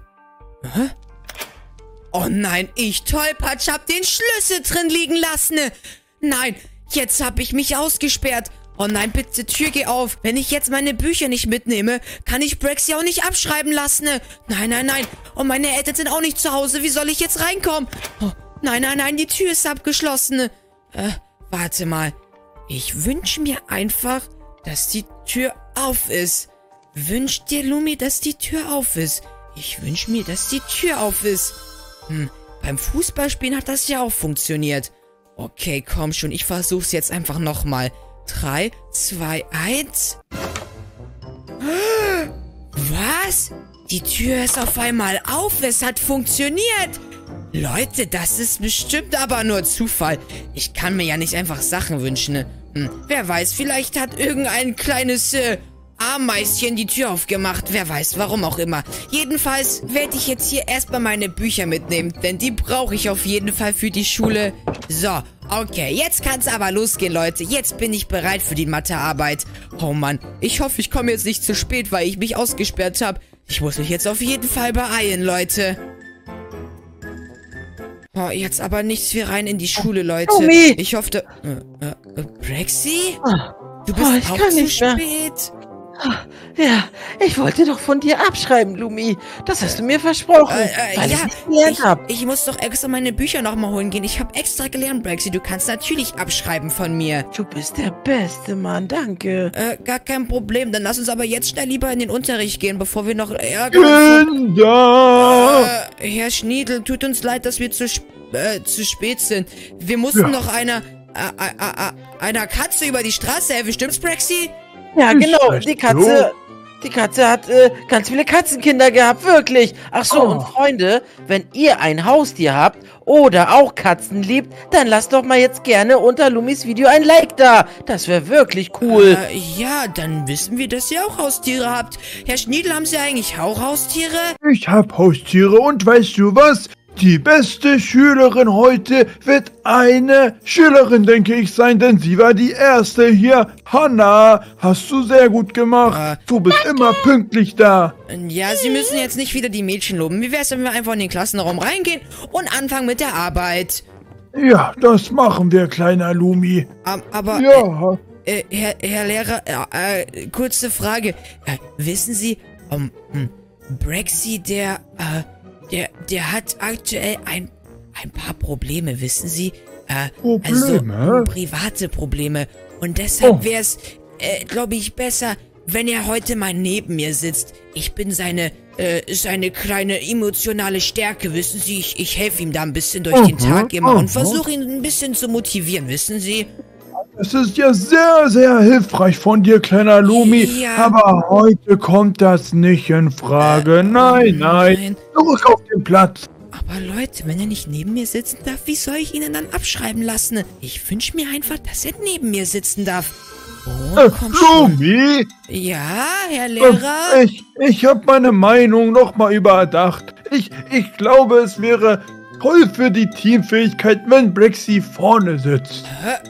Oh nein, ich tollpatsch, hab den Schlüssel drin liegen lassen. Nein, jetzt hab ich mich ausgesperrt. Oh nein, bitte, Tür, geh auf. Wenn ich jetzt meine Bücher nicht mitnehme, kann ich Brexy auch nicht abschreiben lassen. Nein. Und meine Eltern sind auch nicht zu Hause. Wie soll ich jetzt reinkommen? Oh, nein, die Tür ist abgeschlossen. Warte mal. Ich wünsche mir einfach, dass die Tür auf ist. Wünsch dir, Lumi, dass die Tür auf ist. Ich wünsche mir, dass die Tür auf ist. Beim Fußballspielen hat das ja auch funktioniert. Okay, komm schon, ich versuch's jetzt einfach nochmal. 3, 2, 1. Was? Die Tür ist auf einmal auf, es hat funktioniert. Leute, das ist bestimmt aber nur Zufall. Ich kann mir ja nicht einfach Sachen wünschen. Wer weiß, vielleicht hat irgendein kleines Ameischen die Tür aufgemacht. Wer weiß, warum auch immer. Jedenfalls werde ich jetzt hier erstmal meine Bücher mitnehmen, denn die brauche ich auf jeden Fall für die Schule. So, okay, jetzt kann es aber losgehen, Leute. Jetzt bin ich bereit für die Mathearbeit. Oh Mann, ich hoffe, ich komme jetzt nicht zu spät, weil ich mich ausgesperrt habe. Ich muss mich jetzt auf jeden Fall beeilen, Leute. Oh, jetzt aber nichts wie rein in die Schule, Leute. Lumi! Ich hoffe, Brexy? Du bist ich auch kann zu nicht mehr. spät. Ja, ich wollte doch von dir abschreiben, Lumi. Das hast du mir versprochen, weil ich nicht gelernt habe. Ich muss doch extra meine Bücher nochmal holen gehen. Ich habe extra gelernt, Brexy. Du kannst natürlich abschreiben von mir. Du bist der beste Mann, danke. Gar kein Problem. Dann lass uns aber jetzt schnell lieber in den Unterricht gehen, bevor wir noch Ärger... Kinder! Herr Schniedel, tut uns leid, dass wir zu spät sind. Wir mussten noch einer Katze über die Straße helfen. Stimmt's, Brexy? Ja, genau, die Katze Die Katze hat ganz viele Katzenkinder gehabt, wirklich. Ach so, und Freunde, wenn ihr ein Haustier habt oder auch Katzen liebt, dann lasst doch mal jetzt gerne unter Lumis Video ein Like da. Das wäre wirklich cool. Ja, dann wissen wir, dass ihr auch Haustiere habt. Herr Schniedel, haben Sie eigentlich auch Haustiere? Ich hab Haustiere und weißt du was? Die beste Schülerin heute wird eine Schülerin, denke ich, sein, denn sie war die erste hier. Hanna, hast du sehr gut gemacht. Du bist immer pünktlich da. Ja, Sie müssen jetzt nicht wieder die Mädchen loben. Wie wär's, wenn wir einfach in den Klassenraum reingehen und anfangen mit der Arbeit? Ja, das machen wir, kleiner Lumi. Aber, Ja. Herr Lehrer, kurze Frage. Wissen Sie, Brexy, der hat aktuell ein paar Probleme, wissen Sie? Probleme? Also private Probleme. Und deshalb wäre es, glaube ich, besser, wenn er heute mal neben mir sitzt. Ich bin seine kleine emotionale Stärke, wissen Sie? Ich helfe ihm da ein bisschen durch den Tag immer und versuche ihn ein bisschen zu motivieren, wissen Sie? Es ist ja sehr, sehr hilfreich von dir, kleiner Lumi. Ja. Aber heute kommt das nicht in Frage. Nein. Zurück auf den Platz. Aber Leute, wenn er nicht neben mir sitzen darf, wie soll ich ihn denn dann abschreiben lassen? Ich wünsche mir einfach, dass er neben mir sitzen darf. Oh, komm schon. Lumi? Ja, Herr Lehrer? Ich habe meine Meinung nochmal überdacht. Ich glaube, es wäre toll für die Teamfähigkeit, wenn Brexy vorne sitzt.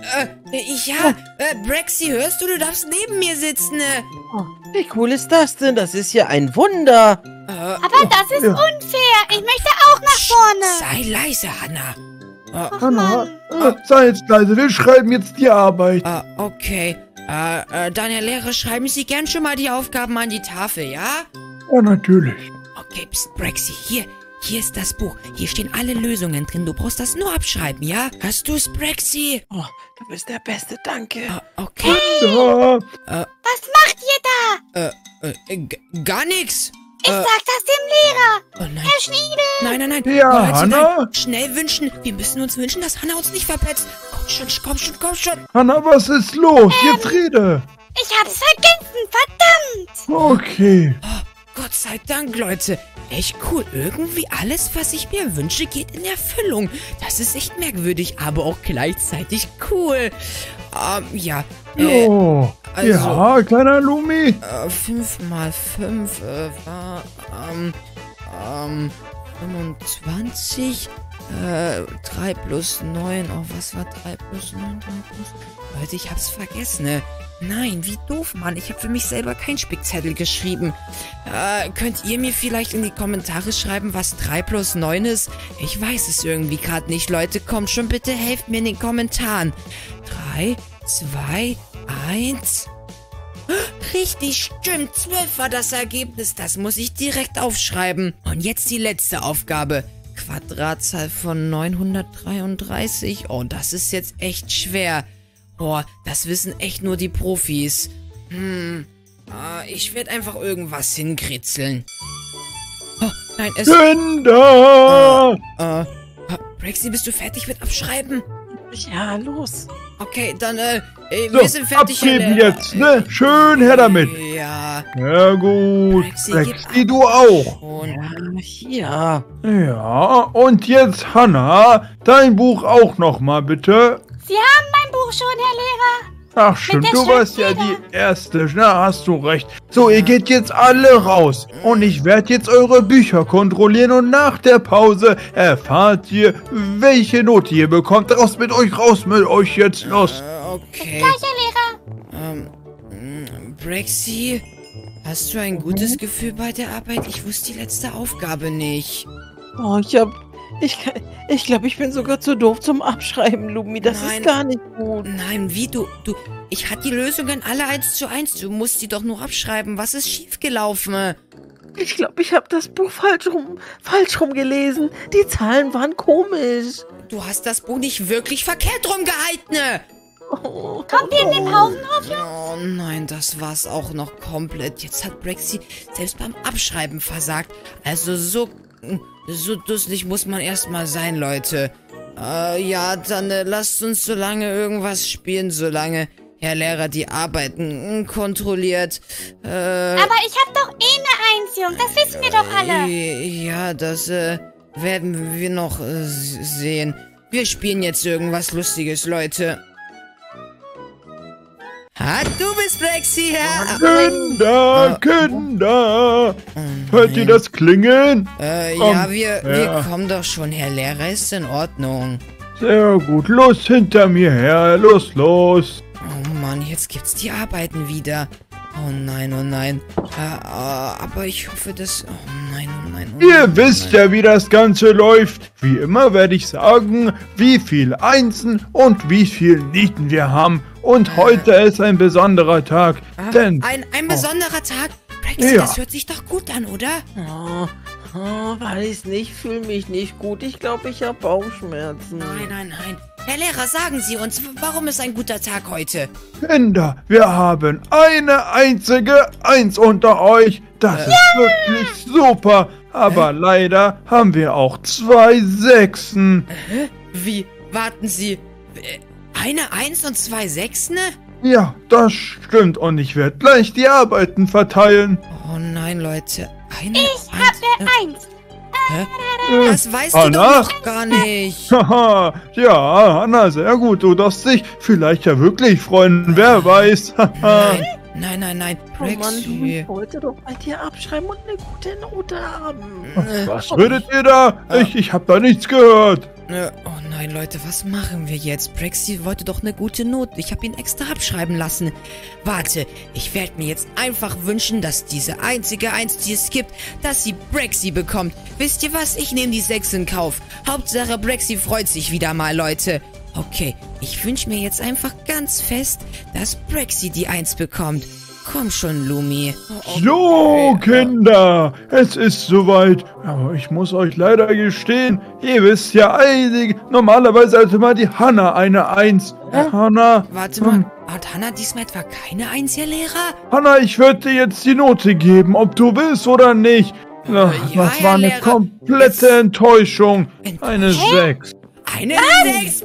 Brexy, hörst du? Du darfst neben mir sitzen. Oh, wie cool ist das denn? Das ist ja ein Wunder. Aber das ist unfair. Ich möchte auch nach vorne. Sei leise, Hanna. Hanna, sei jetzt leise, wir schreiben jetzt die Arbeit. Okay. Dann, Herr Lehrer, schreiben Sie gern schon mal die Aufgaben an die Tafel, ja? Ja, natürlich. Okay, pst, Brexy, hier ist das Buch. Hier stehen alle Lösungen drin. Du brauchst das nur abschreiben, ja? Hast du's, Brexy? Oh, du bist der Beste, danke. Okay. Ja. Was macht ihr da? Gar nix. Ich sag das dem Lehrer. Oh nein. Herr Schniedel. Nein. Ja, Leute, Hanna? nein. Schnell wünschen. Wir müssen uns wünschen, dass Hanna uns nicht verpetzt. Komm schon. Hanna, was ist los? Jetzt rede. Ich hab's vergessen. Verdammt. Okay. Gott sei Dank, Leute. Echt cool. Irgendwie alles, was ich mir wünsche, geht in Erfüllung. Das ist echt merkwürdig, aber auch gleichzeitig cool. Ja. Also, ja, kleiner Lumi. 5 mal 5 war 25. 3 plus 9. Oh, was war 3 plus 9? Leute, ich hab's vergessen, ne? Nein, wie doof, Mann. Ich habe für mich selber keinen Spickzettel geschrieben. Könnt ihr mir vielleicht in die Kommentare schreiben, was 3 plus 9 ist? Ich weiß es irgendwie gerade nicht, Leute. Kommt schon, bitte helft mir in den Kommentaren. 3, 2, 1... Richtig, stimmt. 12 war das Ergebnis. Das muss ich direkt aufschreiben. Und jetzt die letzte Aufgabe. Quadratzahl von 933. Oh, das ist jetzt echt schwer. Boah, das wissen echt nur die Profis. Ich werde einfach irgendwas hinkritzeln. Oh, nein, es... Kinder! Brexy, bist du fertig mit Abschreiben? Ja, los. Okay, dann, wir sind fertig. Abgeben jetzt, ne? Schön her damit. Ja. Ja, gut. Brexy, du auch. Und Hier. Ja, und jetzt, Hanna, dein Buch auch nochmal, bitte. Sie haben mein Buch schon, Herr Lehrer. Ach stimmt, der du warst ja Schriftfeder. die Erste, na hast du recht. So, ihr geht jetzt alle raus und ich werde jetzt eure Bücher kontrollieren und nach der Pause erfahrt ihr, welche Note ihr bekommt. Raus mit euch jetzt, los. okay. Gleich, Herr Lehrer. Brexy, hast du ein gutes Gefühl bei der Arbeit? Ich wusste die letzte Aufgabe nicht. Oh, ich glaube, ich bin sogar zu doof zum Abschreiben, Lumi. Das Nein. ist gar nicht gut. Nein, wie du, ich hatte die Lösungen alle 1:1. Du musst sie doch nur abschreiben. Was ist schiefgelaufen? Ich glaube, ich habe das Buch falsch rum gelesen. Die Zahlen waren komisch. Du hast das Buch nicht wirklich verkehrt rumgehalten. Oh. Kommt ihr in den Pausenhof? Oh nein, das war's auch noch komplett. Jetzt hat Brexy selbst beim Abschreiben versagt. Also so dusselig muss man erstmal sein, Leute. Ja, dann lasst uns so lange irgendwas spielen, solange. Herr Lehrer die Arbeiten kontrolliert. Aber ich hab doch eh eine Eins, Jungs. Das wissen wir doch alle. Ja, das werden wir noch sehen. Wir spielen jetzt irgendwas Lustiges, Leute. Du bist Brexy, Herr. Kinder! Hört ihr das klingeln? Ja, wir kommen doch schon, Herr Lehrer. Ist in Ordnung. Sehr gut. Los hinter mir her. Los. Oh Mann, jetzt gibt's die Arbeiten wieder. Oh nein. Aber ich hoffe, dass... Oh nein. Ihr wisst ja, wie das Ganze läuft. Wie immer werde ich sagen, wie viel Einsen und wie viel Nieten wir haben. Und heute ist ein besonderer Tag, denn... Ein besonderer Tag? Brexy, das hört sich doch gut an, oder? Weiß nicht, fühle mich nicht gut. Ich glaube, ich habe Bauchschmerzen. Nein. Herr Lehrer, sagen Sie uns, warum ist ein guter Tag heute? Kinder, wir haben eine einzige Eins unter euch. Das ist wirklich super. Aber leider haben wir auch 2 Sechsen. Wie? Warten Sie. Eine 1 und 2 Sechsen? Ja, das stimmt. Und ich werde gleich die Arbeiten verteilen. Oh nein, Leute. Ich hab eine Eins. Das weißt du Hannah? doch noch gar nicht. Haha, ja, Hannah, sehr gut. Du darfst dich vielleicht ja wirklich freuen. Wer weiß. Nein. Oh Mann, Brexy. ich wollte doch bei dir abschreiben und eine gute Note haben. Was redet ihr da? Ich hab da nichts gehört. Oh nein, Leute, was machen wir jetzt? Brexy wollte doch eine gute Note. Ich habe ihn extra abschreiben lassen. Warte, ich werde mir jetzt einfach wünschen, dass diese einzige Eins, die es gibt, dass sie Brexy bekommt. Wisst ihr was? Ich nehme die 6 in Kauf. Hauptsache Brexy freut sich wieder mal, Leute. Okay, ich wünsche mir jetzt einfach ganz fest, dass Brexy die 1 bekommt. Komm schon, Lumi. So, Kinder, es ist soweit. Aber ich muss euch leider gestehen, ihr wisst ja normalerweise hatte mal die Hannah eine Eins. Hannah, Warte mal, hat Hannah diesmal etwa keine 1, Herr Lehrer? Hannah, ich würde dir jetzt die Note geben, ob du willst oder nicht. ja, Das war Herr eine Lehrer. komplette Enttäuschung. Eine 6. Eine 6?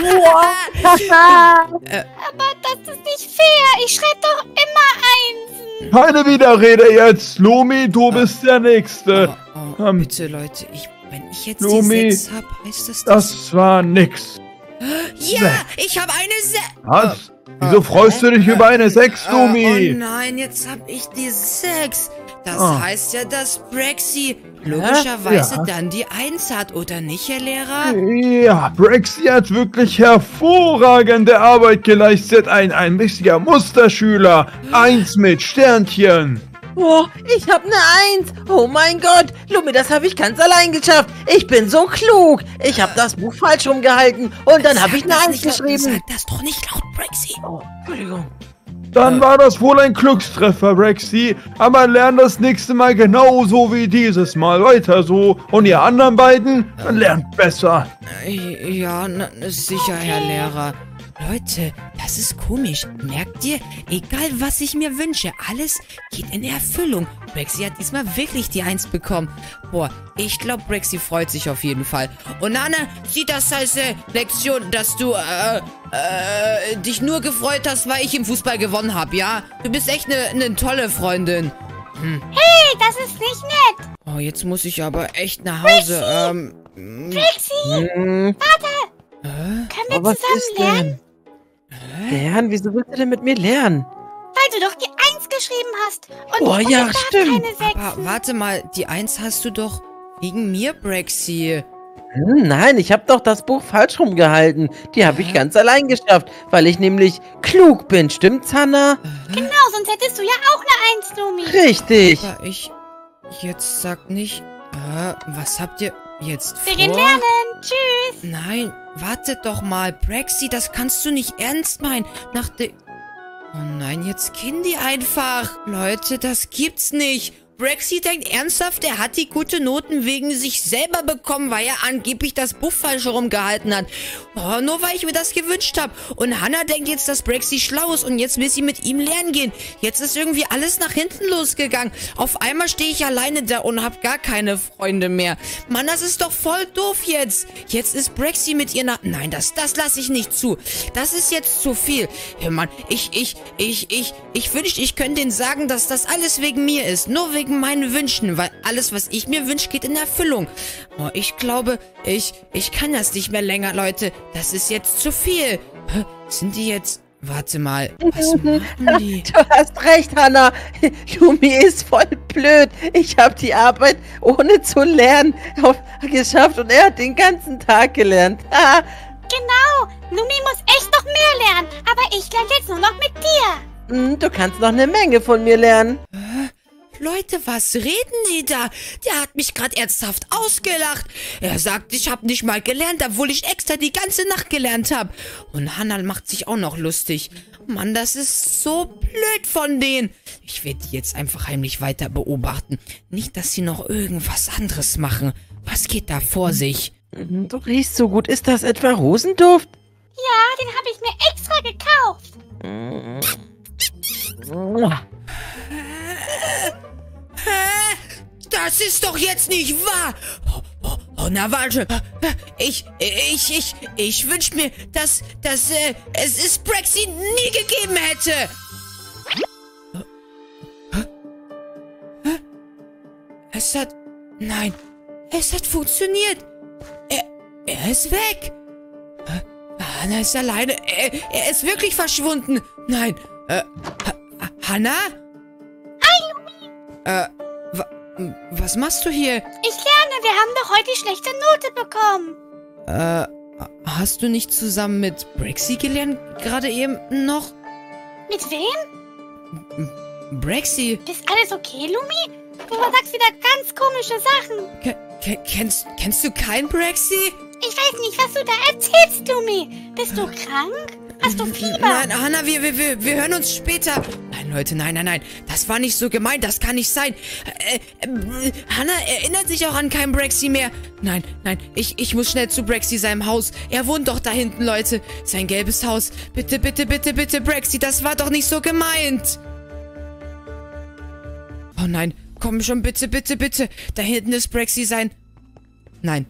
Aber das ist nicht fair. Ich schreibe doch immer Einsen. Keine Widerrede jetzt. Lumi, du bist der Nächste. Bitte, Leute, wenn ich jetzt Lumi, die 6 habe, heißt das... Das war nix. Ja, ich habe eine 6. Was? Wieso freust du dich über eine 6, Lumi? Oh nein, jetzt habe ich die 6. Das heißt ja, dass Brexy logischerweise dann die 1 hat, oder nicht, Herr Lehrer? Ja, Brexy hat wirklich hervorragende Arbeit geleistet. Ein richtiger Musterschüler. 1 mit Sternchen. Oh, ich habe eine 1. Oh mein Gott. Lumi, das habe ich ganz allein geschafft. Ich bin so klug. Ich habe das Buch falsch rumgehalten und dann habe ich eine 1 geschrieben. Sag das doch nicht laut, Brexy. Oh, Entschuldigung. Dann war das wohl ein Glückstreffer, Brexy. Aber lern das nächste Mal genauso wie dieses Mal weiter so. Und ihr anderen beiden, lernt besser. Ja, sicher, Herr Lehrer. Leute, das ist komisch. Merkt ihr? Egal, was ich mir wünsche, alles geht in Erfüllung. Brexy hat diesmal wirklich die 1 bekommen. Boah, ich glaube, Brexy freut sich auf jeden Fall. Und Anna, sieht das als Lektion, dass du, dich nur gefreut hast, weil ich im Fußball gewonnen habe, ja? Du bist echt eine tolle Freundin. Hey, das ist nicht nett. Oh, jetzt muss ich aber echt nach Hause. Brexy, warte. Können wir Was zusammen ist lernen? denn? Lernen? Wieso willst du denn mit mir lernen? Weil du doch die 1 geschrieben hast. Und Oh, ja, ich stimmt. keine 6. Aber warte mal, die 1 hast du doch wegen mir, Brexy. Nein, ich habe doch das Buch falsch rumgehalten. Die habe ich ganz allein geschafft, weil ich nämlich klug bin. Stimmt's, Hannah? Genau, sonst hättest du ja auch eine 1, Lumi. Richtig. Aber jetzt sag nicht, was habt ihr jetzt vor? Wir gehen lernen. Tschüss. Nein, wartet doch mal, Brexy, das kannst du nicht ernst meinen. Oh nein, jetzt gehen die einfach. Leute, das gibt's nicht. Brexy denkt ernsthaft, er hat die gute Noten wegen sich selber bekommen, weil er angeblich das Buch falsch rumgehalten hat. Oh, nur weil ich mir das gewünscht habe. Und Hannah denkt jetzt, dass Brexy schlau ist und jetzt will sie mit ihm lernen gehen. Jetzt ist irgendwie alles nach hinten losgegangen. Auf einmal stehe ich alleine da und habe gar keine Freunde mehr. Mann, das ist doch voll doof jetzt. Jetzt ist Brexy mit ihr nach... Nein, das lasse ich nicht zu. Das ist jetzt zu viel. Hey, Mann, ich wünschte, ich könnte denen sagen, dass das alles wegen mir ist. Nur wegen meinen Wünschen, weil alles, was ich mir wünsche, geht in Erfüllung. Oh, ich glaube, ich kann das nicht mehr länger, Leute. Das ist jetzt zu viel. Sind die jetzt... Warte mal, was machen die? Du hast recht, Hannah. Lumi ist voll blöd. Ich habe die Arbeit ohne zu lernen geschafft und er hat den ganzen Tag gelernt. Genau, Lumi muss echt noch mehr lernen, aber ich lerne jetzt nur noch mit dir. Du kannst noch eine Menge von mir lernen. Leute, was reden die da? Der hat mich gerade ernsthaft ausgelacht. Er sagt, ich habe nicht mal gelernt, obwohl ich extra die ganze Nacht gelernt habe. Und Hannah macht sich auch noch lustig. Mann, das ist so blöd von denen. Ich werde die jetzt einfach heimlich weiter beobachten. Nicht, dass sie noch irgendwas anderes machen. Was geht da vor sich? Du riechst so gut. Ist das etwa Rosenduft? Ja, den habe ich mir extra gekauft. Das ist doch jetzt nicht wahr. Oh, na warte. Ich wünsche mir, dass es Brexy nie gegeben hätte. Nein, es hat funktioniert. Er ist weg. Hannah ist alleine. Er ist wirklich verschwunden. Nein. Hannah? Hi, Lumi. Was machst du hier? Ich lerne, wir haben doch heute die schlechte Note bekommen. Hast du nicht zusammen mit Brexy gelernt, gerade eben noch? Mit wem? Brexy. Ist alles okay, Lumi? Du sagst wieder ganz komische Sachen. Kennst du keinen Brexy? Ich weiß nicht, was du da erzählst, Lumi. Bist du krank? Hast du Fieber? Nein, Hannah, wir hören uns später. Nein, Leute, nein. Das war nicht so gemeint, das kann nicht sein. Hannah erinnert sich auch an keinen Brexy mehr. Nein, ich muss schnell zu Brexy seinem Haus. Er wohnt doch da hinten, Leute. Sein gelbes Haus. Bitte, Brexy, das war doch nicht so gemeint. Oh nein, komm schon, bitte. Da hinten ist Brexy sein... Nein.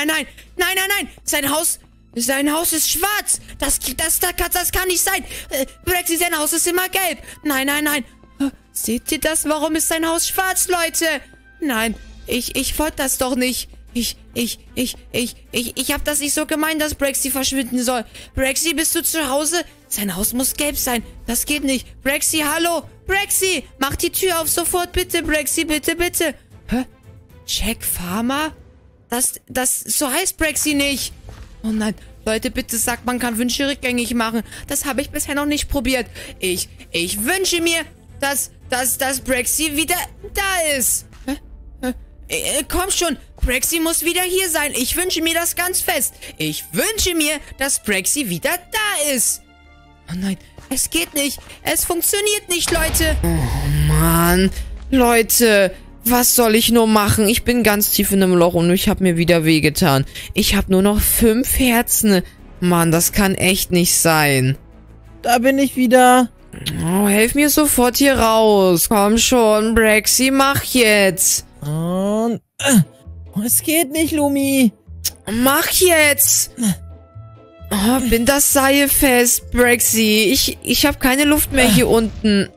Sein Haus ist schwarz. Das kann nicht sein. Brexy, sein Haus ist immer gelb. Nein. Seht ihr das? Warum ist sein Haus schwarz, Leute? Nein, ich wollte das doch nicht. Ich hab das nicht so gemeint, dass Brexy verschwinden soll. Brexy, bist du zu Hause? Sein Haus muss gelb sein. Das geht nicht. Brexy, hallo? Brexy, mach die Tür auf sofort, bitte, Brexy, bitte. Hä? Jack Farmer? So heißt Brexy nicht. Oh nein, Leute, bitte sagt, man kann Wünsche rückgängig machen. Das habe ich bisher noch nicht probiert. Ich wünsche mir, dass Brexy wieder da ist. Komm schon, Brexy muss wieder hier sein. Ich wünsche mir das ganz fest. Ich wünsche mir, dass Brexy wieder da ist. Oh nein, es geht nicht. Es funktioniert nicht, Leute. Oh Mann, Leute... Was soll ich nur machen? Ich bin ganz tief in einem Loch und ich habe mir wieder wehgetan. Ich habe nur noch 5 Herzen. Mann, das kann echt nicht sein. Da bin ich wieder. Oh, helf mir sofort hier raus. Komm schon, Brexy, mach jetzt. Und... es geht nicht, Lumi. Mach jetzt. Oh, bin das Seil fest, Brexy. Ich habe keine Luft mehr hier unten.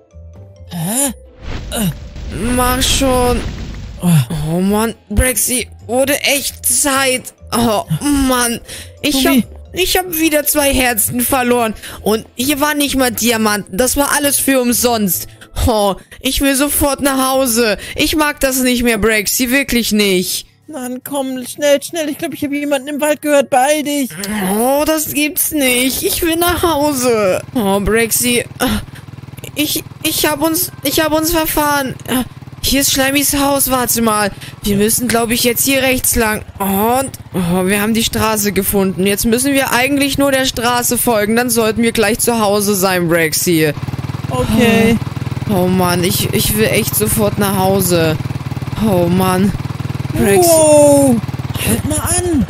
Mach schon. Oh Mann, Brexy, wurde echt Zeit. Oh Mann, ich hab wieder 2 Herzen verloren. Und hier waren nicht mal Diamanten. Das war alles für umsonst. Oh, ich will sofort nach Hause. Ich mag das nicht mehr, Brexy, wirklich nicht. Mann, komm, schnell. Ich glaube, ich habe jemanden im Wald gehört. Beeil dich. Oh, das gibt's nicht. Ich will nach Hause. Oh, Brexy. Ich hab uns verfahren. Hier ist Schleimys Haus, warte mal. Wir müssen, glaube ich, jetzt hier rechts lang. Und wir haben die Straße gefunden. Jetzt müssen wir eigentlich nur der Straße folgen. Dann sollten wir gleich zu Hause sein, Brexy. Okay. Oh Mann, ich will echt sofort nach Hause. Oh Mann. Brexy. Wow! Halt mal an!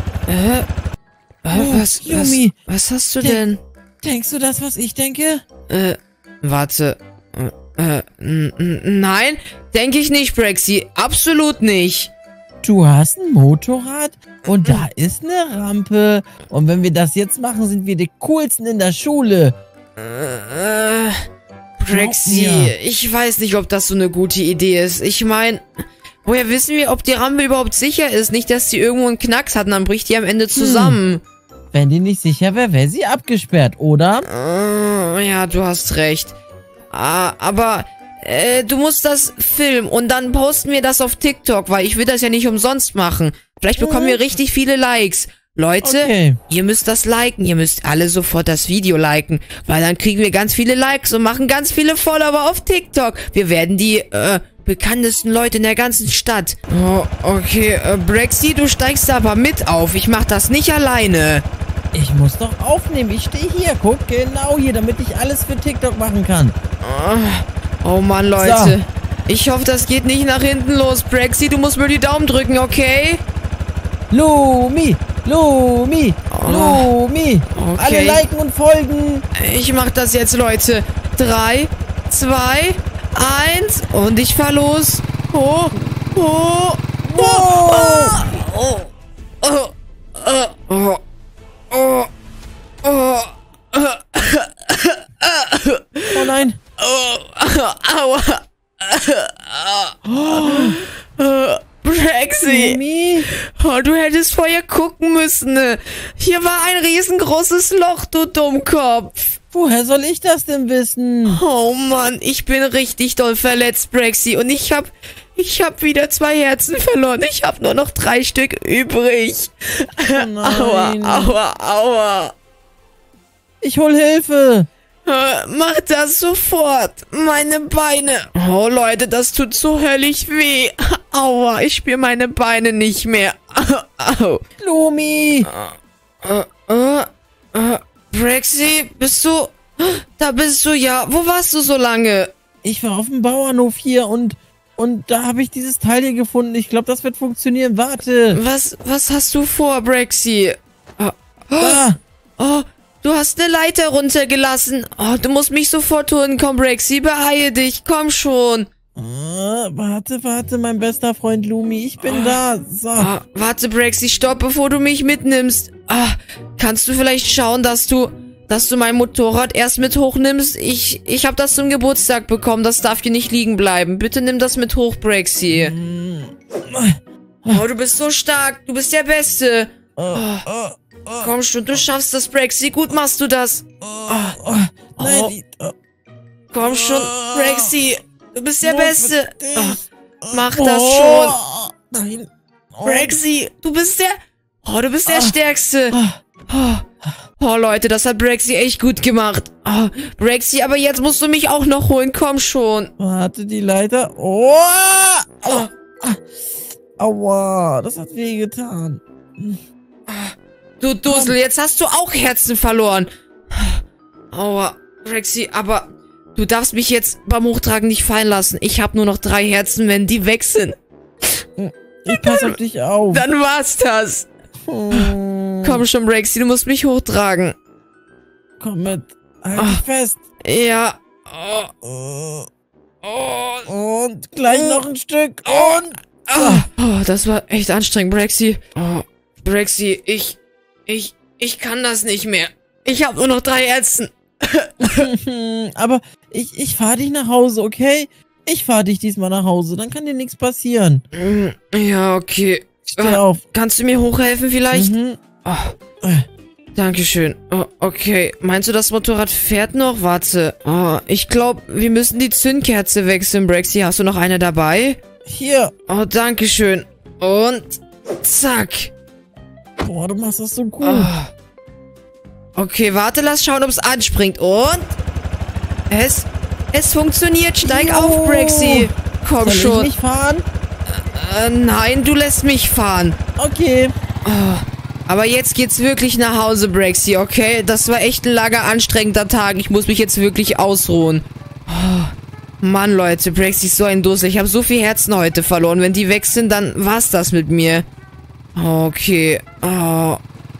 Yumi. Was hast du denn? Denkst du das, was ich denke? Warte. Nein, denke ich nicht, Brexy. Absolut nicht. Du hast ein Motorrad und da ist eine Rampe. Und wenn wir das jetzt machen, sind wir die coolsten in der Schule. Brexy, Glaub mir. ich weiß nicht, ob das so eine gute Idee ist. Ich meine, woher wissen wir, ob die Rampe überhaupt sicher ist? Nicht, dass die irgendwo einen Knacks hat und dann bricht die am Ende zusammen. Wenn die nicht sicher wäre, wäre sie abgesperrt, oder? Ja, du hast recht. Aber du musst das filmen und dann posten wir das auf TikTok, weil ich will das ja nicht umsonst machen. Vielleicht bekommen wir richtig viele Likes. Leute, Okay. ihr müsst das liken. Ihr müsst alle sofort das Video liken, weil dann kriegen wir ganz viele Likes und machen ganz viele Follower auf TikTok. Wir werden die bekanntesten Leute in der ganzen Stadt. Oh, okay, Brexy, du steigst aber mit auf. Ich mach das nicht alleine. Ich muss doch aufnehmen. Ich stehe hier. Guck, genau hier, damit ich alles für TikTok machen kann. Oh Mann, Leute. Ich hoffe, das geht nicht nach hinten los. Brexy, du musst mir die Daumen drücken, okay? Lumi! Lumi! Lumi! Okay. Alle liken und folgen! Ich mach das jetzt, Leute. 3, 2, 1 und ich fahr los. Oh, oh, Wow! oh, oh, oh, oh, oh, oh, Oh nein! aua. Brexy. Lumi! Oh, du hättest vorher gucken müssen. Hier war ein riesengroßes Loch, du Dummkopf. Woher soll ich das denn wissen? Oh Mann, ich bin richtig doll verletzt, Brexy. Und ich hab wieder 2 Herzen verloren. Ich hab nur noch 3 Stück übrig. Oh nein. Aua. Ich hol Hilfe! Mach das sofort. Meine Beine. Oh Leute, das tut so höllisch weh. Aua, ich spür meine Beine nicht mehr. Au. Lumi! Brexy, bist du... Da bist du ja. Wo warst du so lange? Ich war auf dem Bauernhof hier und da habe ich dieses Teil hier gefunden. Ich glaube, das wird funktionieren. Warte! Was hast du vor, Brexy? Da! Oh, du hast eine Leiter runtergelassen. Oh, du musst mich sofort holen. Komm, Brexy, beeile dich. Komm schon. Warte, mein bester Freund Lumi. Ich bin da. So. Warte, Brexy, stopp, bevor du mich mitnimmst. Kannst du vielleicht schauen, dass du mein Motorrad erst mit hochnimmst? Ich habe das zum Geburtstag bekommen. Das darf hier nicht liegen bleiben. Bitte nimm das mit hoch, Brexy. Oh, du bist so stark. Du bist der Beste. Komm schon, du schaffst das, Brexy. Gut machst du das. Nein, Komm schon, Brexy. Du bist der Beste. Mach das schon. Nein. Brexy, du bist der Stärkste. Oh, Leute, das hat Brexy echt gut gemacht. Brexy, aber jetzt musst du mich auch noch holen. Komm schon. Warte, die Leiter. Aua, das hat wehgetan. Du Dussel, jetzt hast du auch Herzen verloren. Aua, Brexy, aber du darfst mich jetzt beim Hochtragen nicht fallen lassen. Ich habe nur noch 3 Herzen, wenn die weg sind. Ich pass auf dich auf. Dann war's das. Komm schon, Brexy, du musst mich hochtragen. Komm mit. Halt dich fest. Ja. Und gleich noch ein Stück. Das war echt anstrengend, Brexy. Brexy, ich kann das nicht mehr. Ich habe nur noch 3 Herzen. Aber ich fahr dich nach Hause, okay? Ich fahr dich diesmal nach Hause, dann kann dir nichts passieren. Ja, okay. Steh auf. Kannst du mir hochhelfen vielleicht? Mhm. Dankeschön. Okay. Meinst du, das Motorrad fährt noch? Warte. Ich glaube, wir müssen die Zündkerze wechseln, Brexy. Hast du noch eine dabei? Hier. Dankeschön. Und zack. Boah, du machst das so gut. Okay, warte, lass schauen, ob es anspringt. Und? Es funktioniert. Steig auf, Brexy. Komm Soll schon. ich nicht fahren? Nein, du lässt mich fahren. Okay. Aber jetzt geht's wirklich nach Hause, Brexy, okay? Das war echt ein langer, anstrengender Tag. Ich muss mich jetzt wirklich ausruhen. Mann, Leute, Braxy ist so ein Dussel. Ich habe so viel Herzen heute verloren. Wenn die weg sind, dann war's das mit mir. Okay. Oh.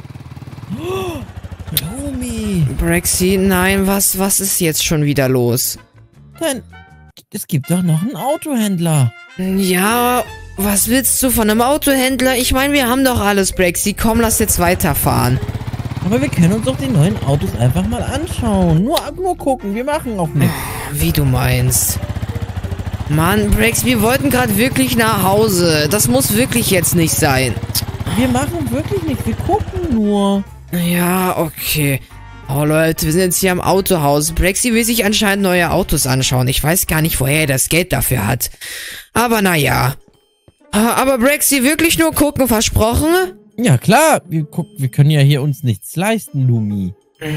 Lumi. Braxy, nein, was ist jetzt schon wieder los? Es gibt doch noch einen Autohändler. Ja, was willst du von einem Autohändler? Ich meine, wir haben doch alles, Braxy. Komm, lass jetzt weiterfahren. Aber wir können uns doch die neuen Autos einfach mal anschauen. Nur gucken, wir machen auch nichts. Wie du meinst. Mann, Braxy, wir wollten gerade wirklich nach Hause. Das muss wirklich jetzt nicht sein. Wir machen wirklich nichts, wir gucken nur. Ja, okay. Oh, Leute, wir sind jetzt hier am Autohaus. Braxy will sich anscheinend neue Autos anschauen. Ich weiß gar nicht, woher er das Geld dafür hat. Aber naja. Aber Braxy, wirklich nur gucken, versprochen? Ja, klar. Wir können ja hier uns nichts leisten, Lumi.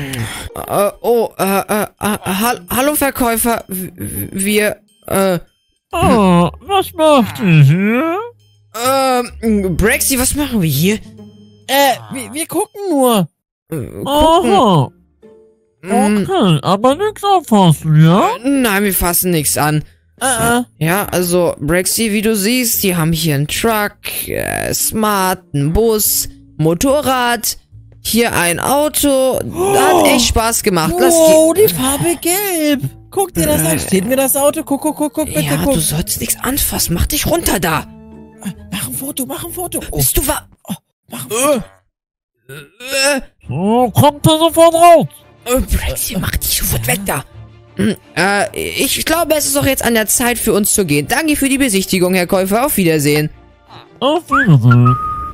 Hallo Verkäufer. Was macht ihr hier? Braxy, was machen wir hier? Wir gucken nur. Gucken. Okay, aber nichts auffassen, ja? Nein, wir fassen nichts an. Ja, also, Braxy, wie du siehst, die haben hier einen Truck, Smart, einen Bus, Motorrad, hier ein Auto. Hat echt Spaß gemacht. Oh, die Farbe gelb. Guck dir das an. Steht mir das Auto? Guck, bitte, ja, guck. du sollst nichts anfassen. Mach dich runter da. Mach ein Foto. Oh. Bist du Mach ein Foto. Kommt da sofort raus. Braxy, mach dich sofort weg da. Ich glaube, es ist doch jetzt an der Zeit für uns zu gehen. Danke für die Besichtigung, Herr Käufer. Auf Wiedersehen. Auf Wiedersehen.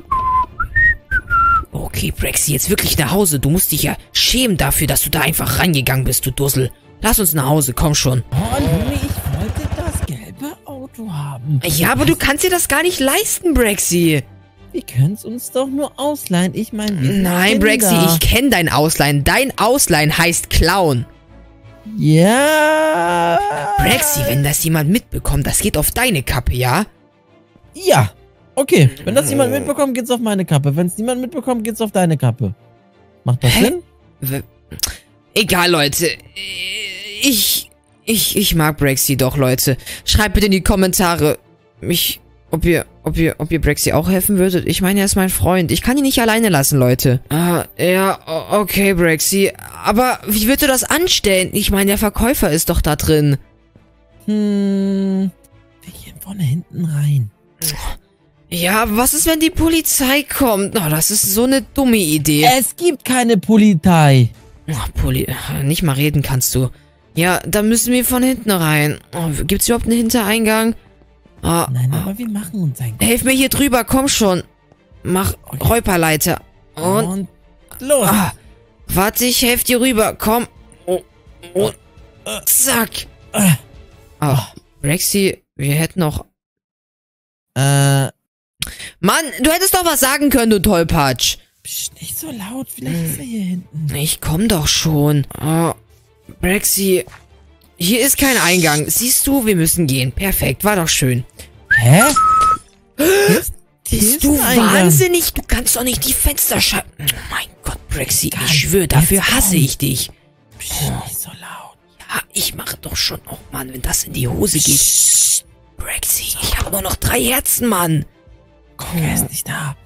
Okay, Braxy, jetzt wirklich nach Hause. Du musst dich ja schämen dafür, dass du da einfach reingegangen bist, du Dussel. Lass uns nach Hause, komm schon. Oh, Lumi, ich wollte das gelbe Auto haben. Ja, aber du kannst dir das gar nicht leisten, Braxy. Wir können es uns doch nur ausleihen. Ich meine, nein, Braxy, ich kenne dein Ausleihen. Dein Ausleihen heißt Clown. Ja. Braxy, wenn das jemand mitbekommt, das geht auf deine Kappe, ja? Ja. Okay, wenn das jemand mitbekommt, geht's auf meine Kappe. Wenn es niemand mitbekommt, geht's auf deine Kappe. Macht das Sinn? Egal, Leute. Ich mag Braxy doch, Leute. Schreibt bitte in die Kommentare, ob ihr Braxy auch helfen würdet. Ich meine, er ist mein Freund. Ich kann ihn nicht alleine lassen, Leute. Ja, okay, Braxy. Aber wie willst du das anstellen? Ich meine, der Verkäufer ist doch da drin. Wir gehen von hinten rein. Ja, was ist, wenn die Polizei kommt? Oh, das ist so eine dumme Idee. Es gibt keine Polizei. Nicht mal reden kannst du. Ja, da müssen wir von hinten rein. Oh, gibt's überhaupt einen Hintereingang? Nein, aber wir machen uns ein... Helf mir hier drüber, komm schon. Mach Räuperleiter. Und los. Warte, ich helf dir rüber. Komm. Und zack. Braxy, wir hätten noch... Mann, du hättest doch was sagen können, du Tollpatsch. Psst, nicht so laut, vielleicht ist er hier hinten. Ich komm doch schon. Braxy, hier ist kein Eingang. Siehst du, wir müssen gehen. Perfekt, war doch schön. Hä? Bist du wahnsinnig? Du kannst doch nicht die Fenster schalten. Oh mein Gott, Braxy, ich schwöre, dafür hasse ich dich. Psst, nicht so laut. Ja, ich mache doch schon. Oh Mann, wenn das in die Hose geht. Psst. Braxy, ich habe nur noch 3 Herzen, Mann. Guck, er ist nicht da.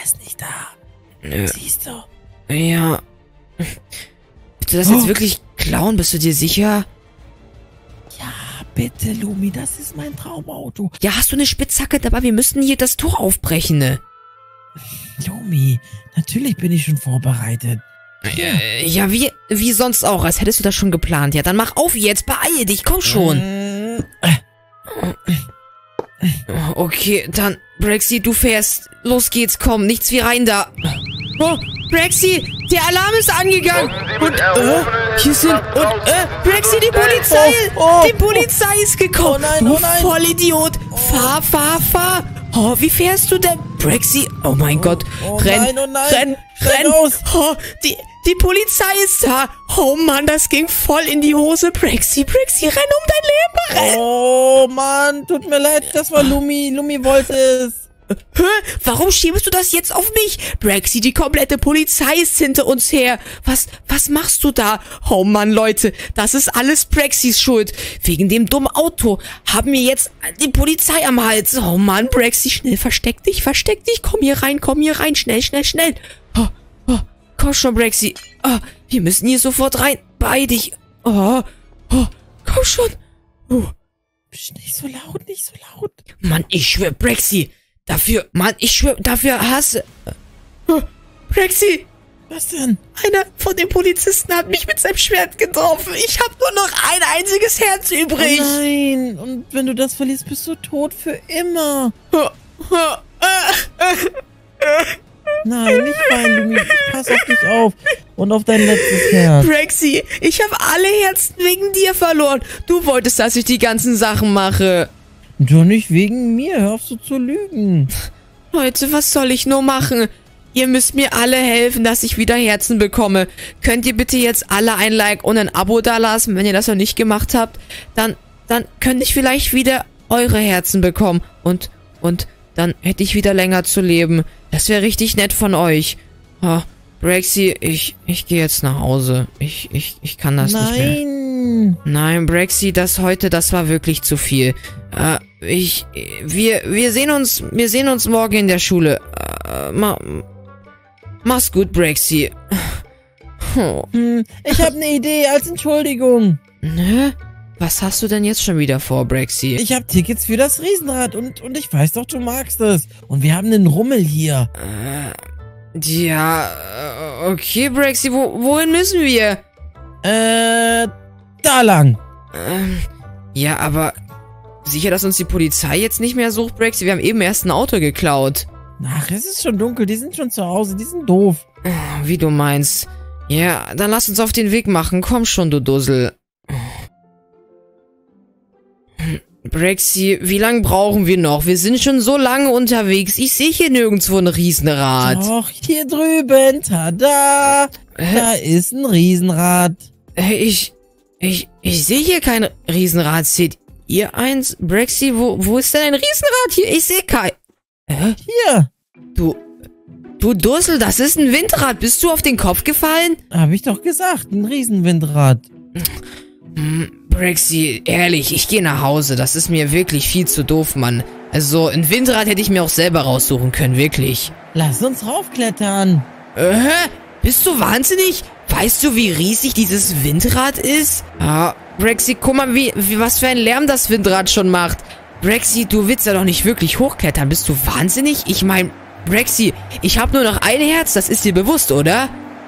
Siehst du? Ja. Willst du das jetzt wirklich klauen? Bist du dir sicher? Ja, bitte, Lumi, das ist mein Traumauto. Ja, hast du eine Spitzhacke dabei? Wir müssen hier das Tor aufbrechen, ne? Lumi, natürlich bin ich schon vorbereitet. Ja, wie sonst auch, als hättest du das schon geplant. Ja, dann mach auf jetzt, beeile dich, komm schon. Okay, dann, Braxy, du fährst. Los geht's, komm, nichts wie rein da. Oh, Braxy, der Alarm ist angegangen. Und, hier sind, und, Braxy, die Polizei, die Polizei ist gekommen. Oh nein. Vollidiot. Fahr. Oh, wie fährst du denn, Braxy? Oh mein Gott, renn. Renn los. Oh, die Polizei ist da. Oh Mann, das ging voll in die Hose, Braxy, renn um dein Leben, renn. Oh Mann, tut mir leid, das war Lumi. Lumi wollte es. Warum schiebst du das jetzt auf mich? Braxy, die komplette Polizei ist hinter uns her. Was machst du da? Oh Mann, Leute, das ist alles Braxys Schuld. Wegen dem dummen Auto haben wir jetzt die Polizei am Hals. Oh Mann, Braxy, schnell, versteck dich. Komm hier rein, schnell. Komm schon, Braxy. Wir müssen hier sofort rein. Beeil dich. Komm schon. Psst, nicht so laut. Mann, ich schwör, Braxy. Dafür hasse... Braxy, Was denn? einer von den Polizisten hat mich mit seinem Schwert getroffen. Ich habe nur noch ein einziges Herz übrig. Oh nein, und wenn du das verlierst, bist du tot für immer. Nein, nicht weinen, Lumi. Ich pass auf dich auf und auf dein letztes Herz. Braxy, ich habe alle Herzen wegen dir verloren. Du wolltest, dass ich die ganzen Sachen mache. Doch nicht wegen mir, hör auf so zu lügen. Leute, was soll ich nur machen? Ihr müsst mir alle helfen, dass ich wieder Herzen bekomme. Könnt ihr bitte jetzt alle ein Like und ein Abo dalassen, wenn ihr das noch nicht gemacht habt? Dann könnte ich vielleicht wieder eure Herzen bekommen. Und dann hätte ich wieder länger zu leben. Das wäre richtig nett von euch. Braxy, ich gehe jetzt nach Hause. Ich kann das nicht mehr. Nein, Braxy, das war wirklich zu viel. Wir sehen uns morgen in der Schule. Mach's gut, Braxy. Ich habe eine Idee als Entschuldigung. Ne? Was hast du denn jetzt schon wieder vor, Braxy? Ich habe Tickets für das Riesenrad und ich weiß doch, du magst es. Und wir haben einen Rummel hier. Ja, okay, Braxy, wohin müssen wir? Da lang. Ja, aber sicher, dass uns die Polizei jetzt nicht mehr sucht, Braxy? Wir haben eben erst ein Auto geklaut. Ach, es ist schon dunkel, die sind schon zu Hause, die sind doof. Wie du meinst. Ja, dann lass uns auf den Weg machen. Komm schon, du Dussel. Braxy, wie lange brauchen wir noch? Wir sind schon so lange unterwegs. Ich sehe hier nirgendwo ein Riesenrad. Doch, hier drüben, tada! Da ist ein Riesenrad. Ich sehe hier kein Riesenrad. Seht ihr eins? Braxy, wo ist denn ein Riesenrad hier? Ich sehe kein... Hier. Du Dussel, das ist ein Windrad. Bist du auf den Kopf gefallen? Hab ich doch gesagt, ein Riesenwindrad. Braxy, ehrlich, ich gehe nach Hause. Das ist mir wirklich viel zu doof, Mann. Also, ein Windrad hätte ich mir auch selber raussuchen können, wirklich. Lass uns raufklettern. Bist du wahnsinnig? Weißt du, wie riesig dieses Windrad ist? Braxy, guck mal, was für ein Lärm das Windrad schon macht. Braxy, du willst ja doch nicht wirklich hochklettern. Bist du wahnsinnig? Ich meine, Braxy, ich habe nur noch ein Herz. Das ist dir bewusst, oder?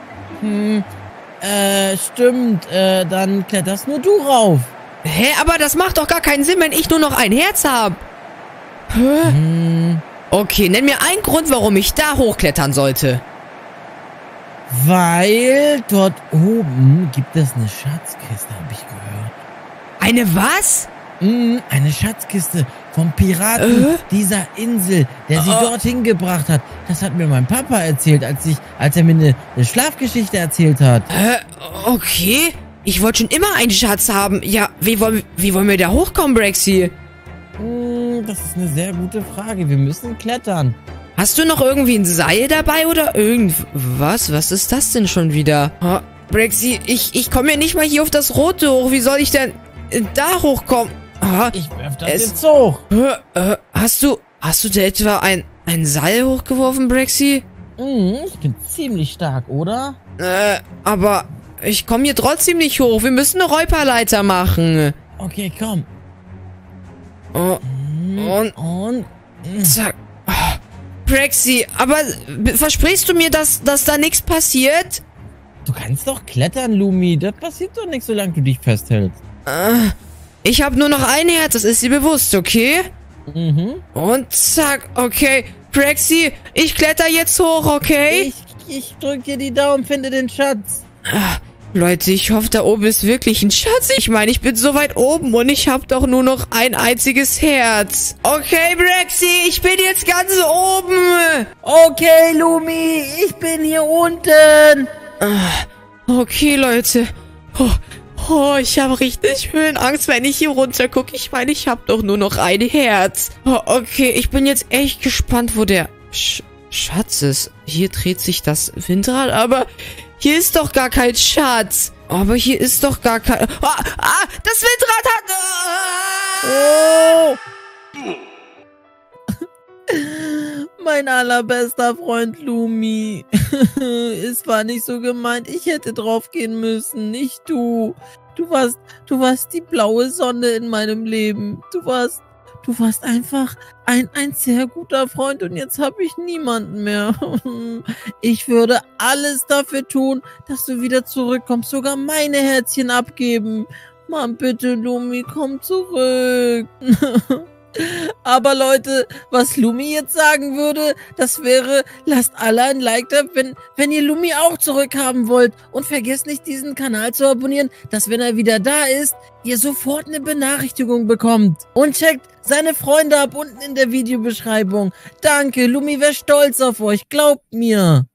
Stimmt. Dann kletterst nur du rauf. Hä, aber das macht doch gar keinen Sinn, wenn ich nur noch ein Herz habe. Okay, nenn mir einen Grund, warum ich da hochklettern sollte. Weil dort oben gibt es eine Schatzkiste, habe ich gehört. Eine was? Eine Schatzkiste vom Piraten dieser Insel, der sie dorthin gebracht hat. Das hat mir mein Papa erzählt, als er mir eine Schlafgeschichte erzählt hat. Okay. Ich wollte schon immer einen Schatz haben. Ja, wie wollen wir da hochkommen, Braxy? Das ist eine sehr gute Frage. Wir müssen klettern. Hast du noch irgendwie ein Seil dabei oder irgendwas? Was ist das denn schon wieder? Braxy, ich komme ja nicht mal hier auf das Rote hoch. Wie soll ich denn da hochkommen? Ich werf das jetzt hoch. Hast du da etwa ein Seil hochgeworfen, Braxy? Ich bin ziemlich stark, oder? Aber ich komme hier trotzdem nicht hoch. Wir müssen eine Räuperleiter machen. Okay, komm. Und zack. Braxy, aber versprichst du mir, dass da nichts passiert? Du kannst doch klettern, Lumi. Das passiert doch nicht, solange du dich festhältst. Ich habe nur noch ein Herz, das ist dir bewusst, okay? Und zack, okay. Braxy, ich kletter jetzt hoch, okay? Ich drück dir die Daumen, finde den Schatz. Leute, ich hoffe, da oben ist wirklich ein Schatz. Ich meine, ich bin so weit oben und ich habe doch nur noch ein einziges Herz. Okay, Braxy, ich bin jetzt ganz oben. Okay, Lumi, ich bin hier unten. Okay, Leute. Oh, ich habe richtig Höhenangst, wenn ich hier runter gucke. Ich meine, ich habe doch nur noch ein Herz. Oh, okay, ich bin jetzt echt gespannt, wo der Schatz ist. Hier dreht sich das Windrad, aber hier ist doch gar kein Schatz. Aber hier ist doch gar kein... das Windrad hat... Mein allerbester Freund Lumi. Es war nicht so gemeint. Ich hätte drauf gehen müssen, nicht du. Du warst die blaue Sonne in meinem Leben. Du warst einfach ein sehr guter Freund und jetzt habe ich niemanden mehr. Ich würde alles dafür tun, dass du wieder zurückkommst. Sogar meine Herzchen abgeben. Mann, bitte, Lumi, komm zurück. Aber Leute, was Lumi jetzt sagen würde, das wäre, lasst alle ein Like da, wenn ihr Lumi auch zurückhaben wollt. Und vergesst nicht, diesen Kanal zu abonnieren, dass wenn er wieder da ist, ihr sofort eine Benachrichtigung bekommt. Und checkt seine Freunde ab unten in der Videobeschreibung. Danke, Lumi wäre stolz auf euch, glaubt mir.